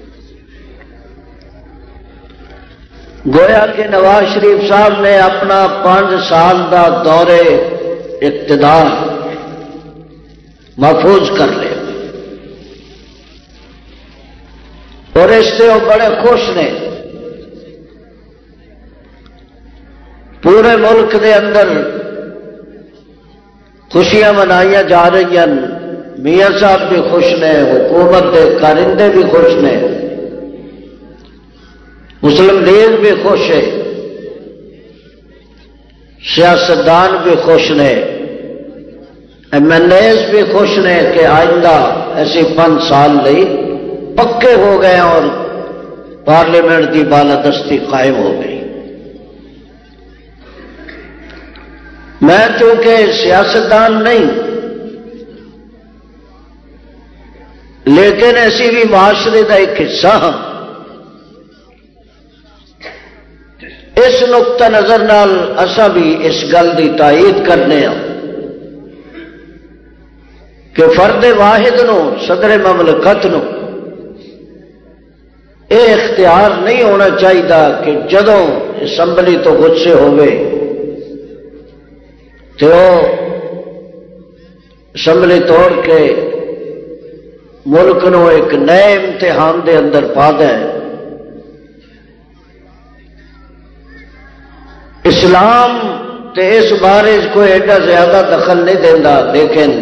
گویا کہ نواز شریف صاحب نے اپنا پانچ سال دا دورے اقتدار محفوظ کر لیا اور اس سے وہ بڑے خوش نے۔ پورے ملک دے اندر خوشیاں منائیاں جا رہی ہیں، میاں صاحب بھی خوش نے، حکومت کے کارندے بھی خوش نے، مسلم لیگ بھی خوش ہے، سیاستدان بھی خوش نے، ایم این ایز بھی خوش نے کہ آئندہ ایسی پانچ سال لئی پکے ہو گئے اور پارلیمنٹ کی بالادستی قائم ہو گئی۔ میں چونکہ سیاستدان نہیں لیکن ایسی بھی معاشرے کا ایک حصہ ہاں، اس نقطہ نظر نال اسا بھی اس گل کی تائید کرنے ہاں کہ فرد واحد نو صدر مملکت نو اے اختیار نہیں ہونا چاہیے کہ جدوں اسمبلی تو غصے ہوئے تو اسمبلی توڑ کے ملک نو ایک نئے امتحان دے اندر پا دے۔ اسلام تے اس بارے کوئی ایڈا زیادہ دخل نہیں دینا، لیکن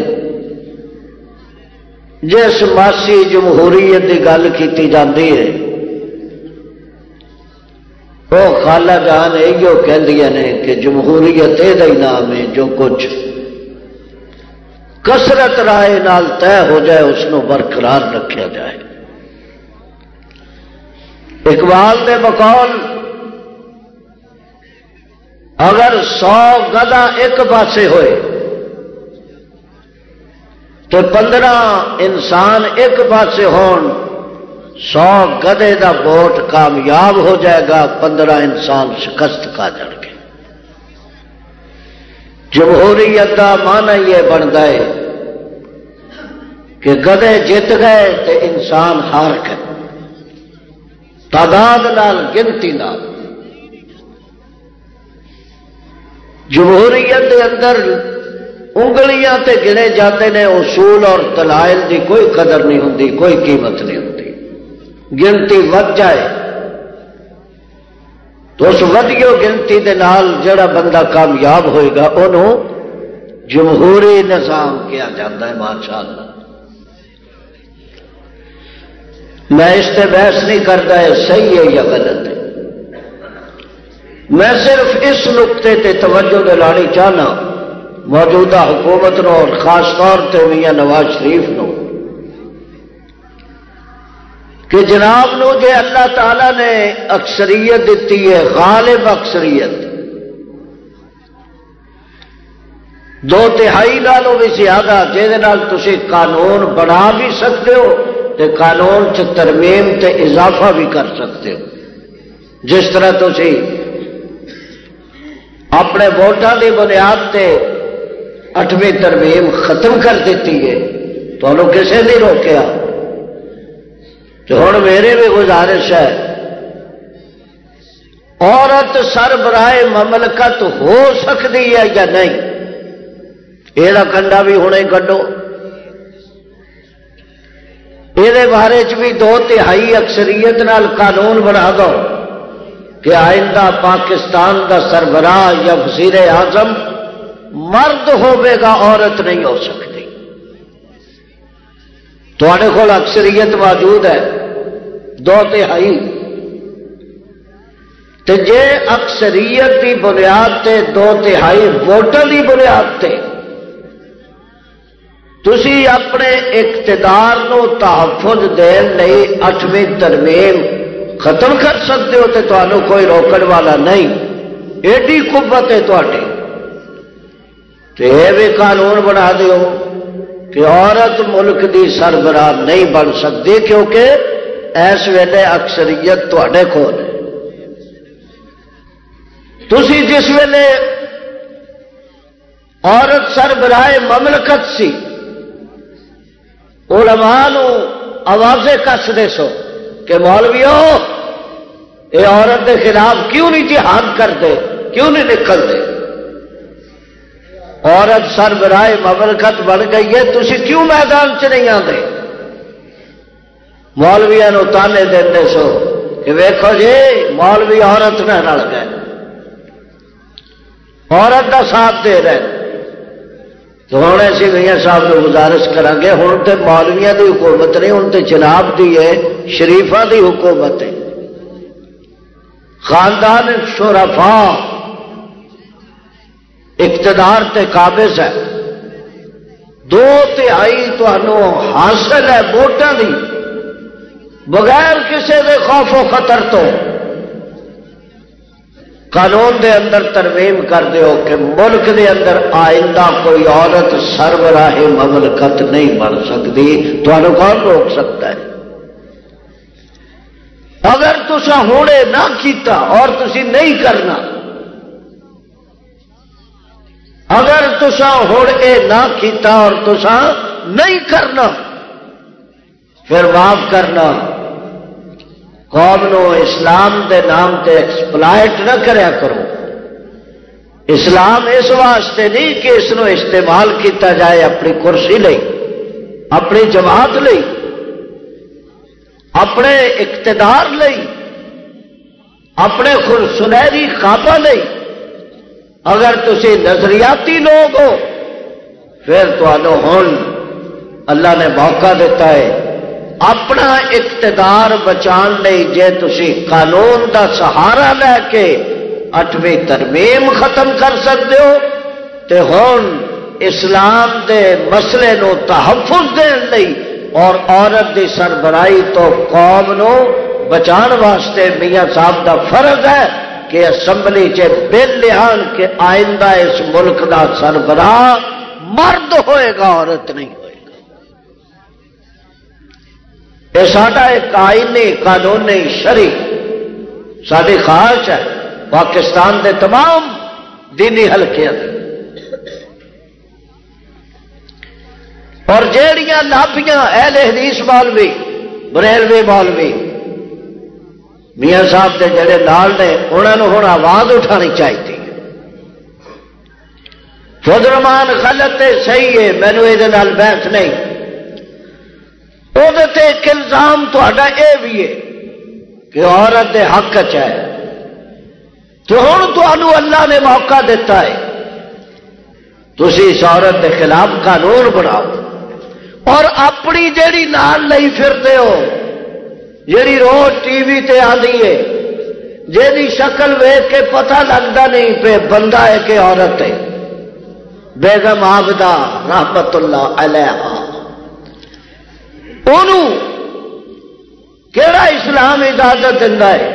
جس ماسی جمہوریت کی گل کی جاتی ہے وہ خالہ جان یہ کہندیاں نے کہ جمہوریت یہ ہی نام ہے جو کچھ کثرت رائے نال طے ہو جائے اس کو برقرار رکھا جائے۔ اقبال نے بقول اگر سو گدا ایک پاسے ہوئے تو پندرہ انسان ایک پاسے ہون، سو گدے دا ووٹ کامیاب ہو جائے گا، پندرہ انسان شکست کھا جان گے۔ جمہوریت کا معنی یہ بنتا ہے کہ گدے جیت گئے تے انسان ہار گئے، تعداد نال گنتی نال۔ جمہوریت کے اندر انگلیاں تے گنے جاتے ہیں، اصول اور دلائل دی کوئی قدر نہیں ہوتی، کوئی قیمت نہیں ہوتی۔ گنتی ود جائے تو اس ودیو گنتی دے نال جڑا بندہ کامیاب ہوئے گا انہوں جمہوری نظام کیا جاتا ہے۔ ماشاء اللہ، میں اس سے بحث نہیں کرتا ہے صحیح ہے یا غلط ہے، میں صرف اس نقطے تے توجہ دلانی چاہنا موجودہ حکومت نو اور خاص طور تے میاں نواز شریف نو کہ جناب نو جے اللہ تعالی نے اکثریت دیتی ہے، غالب اکثریت دو تہائی نالوں بھی زیادہ، جہدے نال تسی قانون بنا بھی سکتے ہو تے قانون چ ترمیم تے اضافہ بھی کر سکتے ہو۔ جس طرح تسی اپنے ووٹاں دی بنیاد تے اٹھویں ترمیم ختم کر دیتی ہے، تو انہوں کسے نہیں روکیا۔ تو ہوں میرے بھی گزارش ہے، عورت سربراہ مملکت ہو سکتی ہے یا نہیں، یہ کنڈا بھی ہونے کڈو۔ یہ بارے چ بھی دو تہائی اکثریت نال قانون بنا دو کہ آئندہ پاکستان کا سربراہ یا وزیر اعظم مرد ہوے گا، عورت نہیں ہو سکتی۔ تواڈے کول اکثریت موجود ہے دو تہائی، تے جے اکثریت کی بنیاد تے دو تہائی ووٹاں کی بنیاد تے تسی اپنے اقتدار نو تحفظ دین لئی اٹھویں ترمیم ختم کر سکتے ہو، تے تانوں کوئی روکن والا نہیں، ایڈی قوت ہے تواڈی۔ تے یہ بھی قانون بنا دیو کہ عورت ملک دی سربراہ نہیں بن سکتی، کیونکہ اس ویلے اکثریت تواڈے کول ہے۔ تسی جس ویلے عورت سربراہ مملکت سی، علماء نو آوازیں کس دے سو کہ مولویو یہ عورت کے خلاف کیوں نہیں جہاد کرتے، کیوں نہیں نکلتے؟ عورت سربراہ مملکت بن گئی ہے، تسی کیوں میدان چ نہیں آتے؟ مولویا نو تانے دے سو کہ ویکھو جی مولوی عورت نہ رل گئے، عورت کا ساتھ دے رہے۔ تو ہوں اسی میاں صاحب کو گزارش کریں گے، ہوں تو مولویاں دی حکومت نہیں، ہوں تو جناب دی ہے، شریفاں دی حکومت ہے۔ خاندان شرفاء اقتدار تے قابض ہے، دو تہائی تمہوں حاصل ہے ووٹاں دی، بغیر کسی دے خوف و خطر تو قانون دے اندر ترمیم کر دیو کہ ملک دے اندر آئندہ کوئی عورت سربراہ مملکت نہیں بن سکتی، تو انہوں کون روک سکتا ہے؟ اگر تسا ہونے نہ کیتا اور تسی نہیں کرنا، اگر تسا ہونے نہ کیتا اور تسا نہیں کرنا، پھر معاف کرنا، قوم نو اسلام دے نام تے ایکسپلائٹ نہ کریا کرو۔ اسلام اس واسطے نہیں کہ اس نو استعمال کیتا جائے اپنی کرسی لئی، اپنی جماعت لئی، اپنے اقتدار لئی، اپنے خود سنہری خواباں لئی۔ اگر تسی نظریاتی لوگ ہو پھر تمہیں ہن اللہ نے موقع دیتا ہے اپنا اقتدار بچان لئی، جے تسی قانون دا سہارا لے کے اٹھویں ترمیم ختم کر سکتے ہو، تے ہن اسلام دے مسئلے نو تحفظ دین لئی اور عورت دی سربراہی تو قوم نو بچان واسطے میاں صاحب دا فرض ہے کہ اسمبلی چ بل لان کہ آئندہ اس ملک کا سربراہ مرد ہوئے گا، عورت نہیں ہوئے گا۔ یہ ساڈا ایک آئینی قانونی شرعی ساری خواہش ہے پاکستان دے تمام دینی حلقے اور جیڑیاں لابیاں اہل حدیث مولوی بریلوی مولوی میاں صاحب دے جڑے نال نے انہوں نے ہوں آواز اٹھانی چاہیے۔ فضلمان غلط ہے صحیح ہے، مینو یہ بحث نہیں، وہ ایک الزام تھوڑا یہ بھی ہے کہ عورت دے حق چ ہے، تو ہوں تمہوں اللہ نے موقع دیتا ہے تسی اس عورت کے خلاف قانون بناؤ اور اپنی جیڑی نال نہیں پھرتے ہو جیڑی روز ٹی وی تے آدھی ہے جیڑی شکل ویکھ کے پتہ لگتا نہیں پہ بندہ ہے کہ عورت ہے، بیگم عابدہ رحمت اللہ علیہا، انہوں کیڑا اسلام اجازت دیتا ہے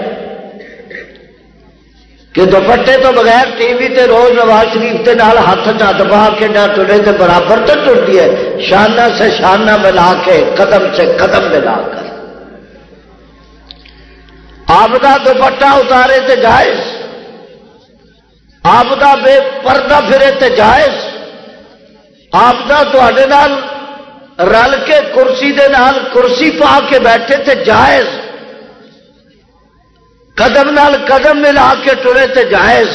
کہ دوپٹے تو بغیر ٹی وی تے روز نواز شریف کے نال ہاتھ نہ دبا کے نہ ٹرے تے برابر تو ٹرتی ہے، شانہ سے شانہ ملا کے قدم سے قدم ملا کر۔ آبدہ دوپٹہ اتارے تے جائز، آبدہ بے پردہ پھرے تے جائز، آبدہ تواڈے نال رل کے کرسی دے نال کرسی پا کے بیٹھے تے جائز، قدم نال قدم ملا کے ٹرے تے جائز،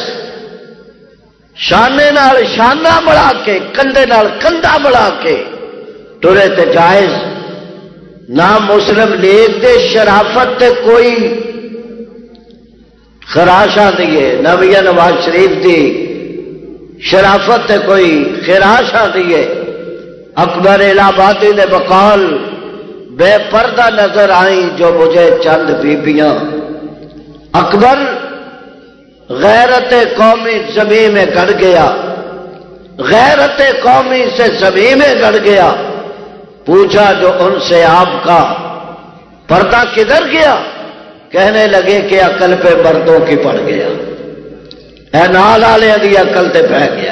شانے نال شانہ ملا کے کندھے نال کندھا ملا کے ٹرے تے جائز۔ نہ مسلم لیگ دے شرافت تے کوئی خراش آتی ہے، نہ میاں نواز شریف دی شرافت تے کوئی خراش آتی ہے۔ اکبر الہ آبادی نے بقول بے پردہ نظر آئیں جو مجھے چند بیبیاں، اکبر غیرت قومی زمین میں گڑ گیا، غیرت قومی سے زمین میں گڑ گیا، پوچھا جو ان سے آپ کا پردہ کدھر گیا، کہنے لگے کہ عقل پہ مردوں کی پڑ گیا، اے نال والے دی عقل تے پہ گیا۔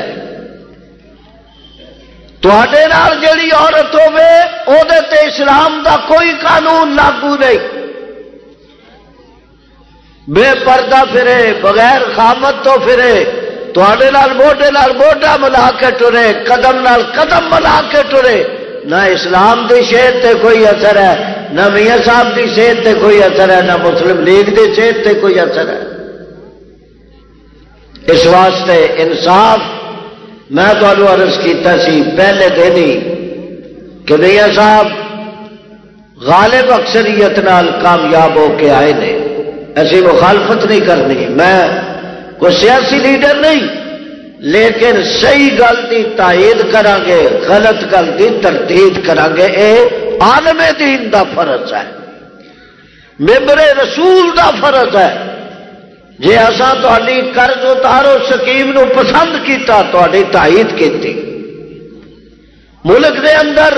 تواڈے نال جڑی عورت ہوے او دے تے اسلام دا کوئی قانون لاگو نہیں، بے پردہ پھرے بغیر خامت تو پھرے، تواڈے نال موڈے نال موڈا ملا کے ٹرے، قدم نال قدم ملا کے ٹرے، نہ اسلام دی صحت تے کوئی اثر ہے، نہ میاں صاحب دی صحت تے کوئی اثر ہے، نہ مسلم لیگ دی صحت تے کوئی اثر ہے۔ اس واسطے انصاف میں تمہیں عرض کیتا سی پہلے دن ہی کہ میاں صاحب غالب اکثریت نال کامیاب ہو کے آئے نے، ایسی مخالفت نہیں کرنی، میں کوئی سیاسی لیڈر نہیں، لیکن صحیح گل کی تائید کریں گے، غلط گل کی تردید کریں گے، یہ عالم دین دا فرض ہے، ممبر رسول دا فرض ہے۔ جی اصا تاری قرض اتارو سکیم نو پسند کیتا تاری تائید کی، ملک دے اندر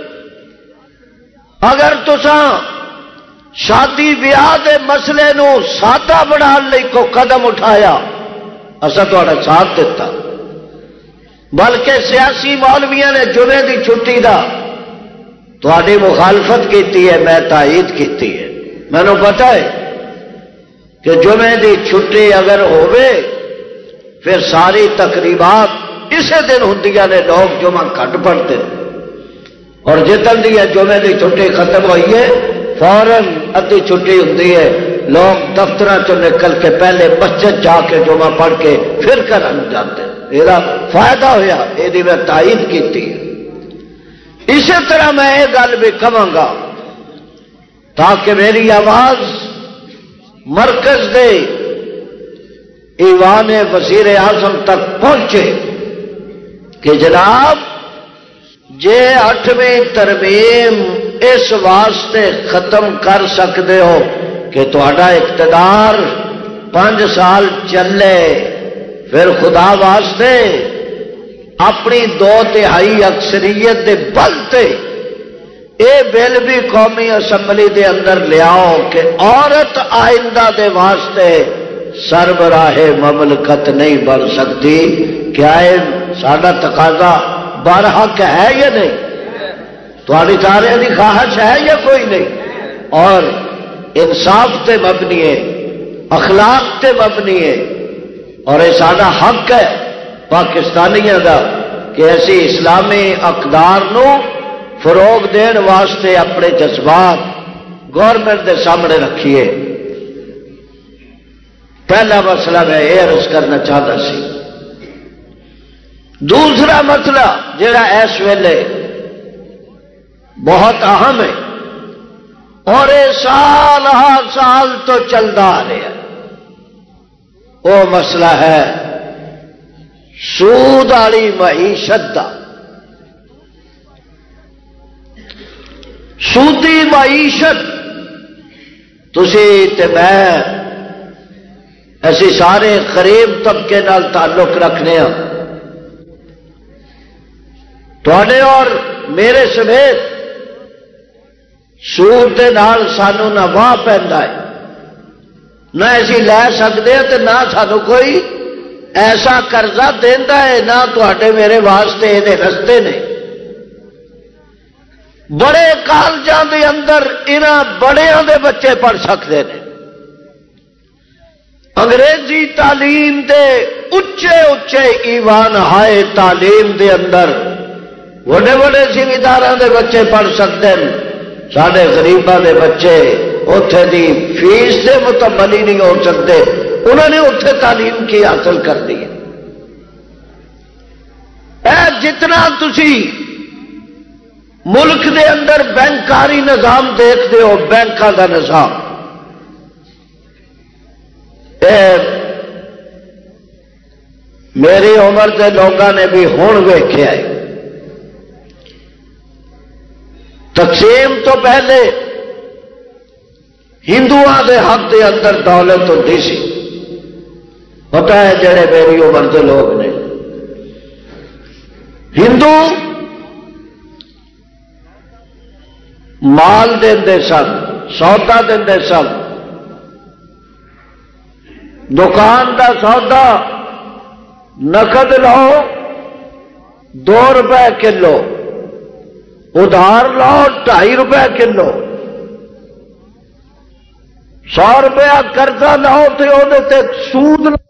اگر تساں شادی بیاہ دے مسئلے نو سادہ بنانے لئی کو قدم اٹھایا اسا تہاڈا ساتھ دیتا، بلکہ سیاسی مولویاں نے جمعے دی چھٹی دا تہاڈی مخالفت کیتی ہے، میں تائید کیتی ہے۔ مینوں پتہ ہے کہ جمعے دی چھٹی اگر ہوئے پھر ساری تقریبات اسے دن ہوندیاں نے، لوگ جمعہ گھٹ پڑھتے اور جتن دی جمعے دی چھٹی ختم ہوئی ہے فوراً ادھی چھٹی ہوتی ہے، لوگ دفتر چ نکل کے پہلے مسجد جا کے جمعہ پڑھ کے پھر گھر جاتے، یہ فائدہ ہوا، یہ میں تائید کی۔ اسی طرح میں یہ گل بھی کہاں گا تاکہ میری آواز مرکز دے ایوان وزیر اعظم تک پہنچے کہ جناب جے اٹھویں ترمیم اس واسطے ختم کر سکتے ہو کہ تہاڈا اقتدار پانچ سال چلے، پھر خدا واسطے اپنی دو تہائی اکثریت دے بل تے اے بل بھی قومی اسمبلی دے اندر لیاؤ کہ عورت آئندہ دے واسطے سربراہ مملکت نہیں بن سکتی. کیا ہے ساڈا تقاضا برحق ہے یا نہیں؟ تھوڑی سارے کی خواہش ہے یا کوئی نہیں؟ اور انصاف تے مبنی ہے، اخلاق تے مبنی ہے، اور یہ ساڈا حق ہے پاکستانیوں کا کہ اسی اسلامی اقدار نو فروغ دین واسطے اپنے جذبات گورنمنٹ دے سامنے رکھیے. پہلا مسئلہ میں یہ عرض کرنا چاہتا سی. دوسرا مسئلہ جڑا اس ویلے بہت اہم ہے اور یہ سال ہر سال تو چلتا آ رہا ہے، وہ مسئلہ ہے سود والی معیشت دا. سودی معیشت تسی تے میں اسی سارے غریب طبقے نال تعلق رکھنے ہاں. تواڈے اور میرے سمیت سود دے نال سانو نہ واہ پیندا ہے، نہ اسی لے سکتے تے نہ سانو کوئی ایسا قرضہ دیندا ہے، نہ تواڈے میرے واسطے یہ رستے نے. بڑے کالجاں دے اندر انہاں بڑیاں دے بچے پڑھ سکتے ہیں. انگریزی تعلیم دے اچے اچے ایوان ہائے تعلیم دے اندر بڑے بڑے زمینداراں دے بچے پڑھ سکتے ہیں. سارے غریباں دے بچے اتنے دی فیس سے متمل ہی نہیں ہو سکتے، انہوں نے اتنے تعلیم کی حاصل کر دی. اے جتنا تسی ملک دے اندر بینکاری نظام دیکھتے ہو، بینکاں دا نظام، اے میری عمر کے لوگوں نے بھی ہون ویکھیا ہے. تقسیم تو پہلے ہندوؤں دے حق دے اندر دولت ہوتی سی. پتا ہے جڑے میری عمر کے لوگ نے، ہندو مال دے سن، سودا دے سن. دکان دا سودا نقد لو دو روپے کلو، ادھار لو ڈھائی روپے کلو. سو روپیہ قرضہ لو تو وہ سود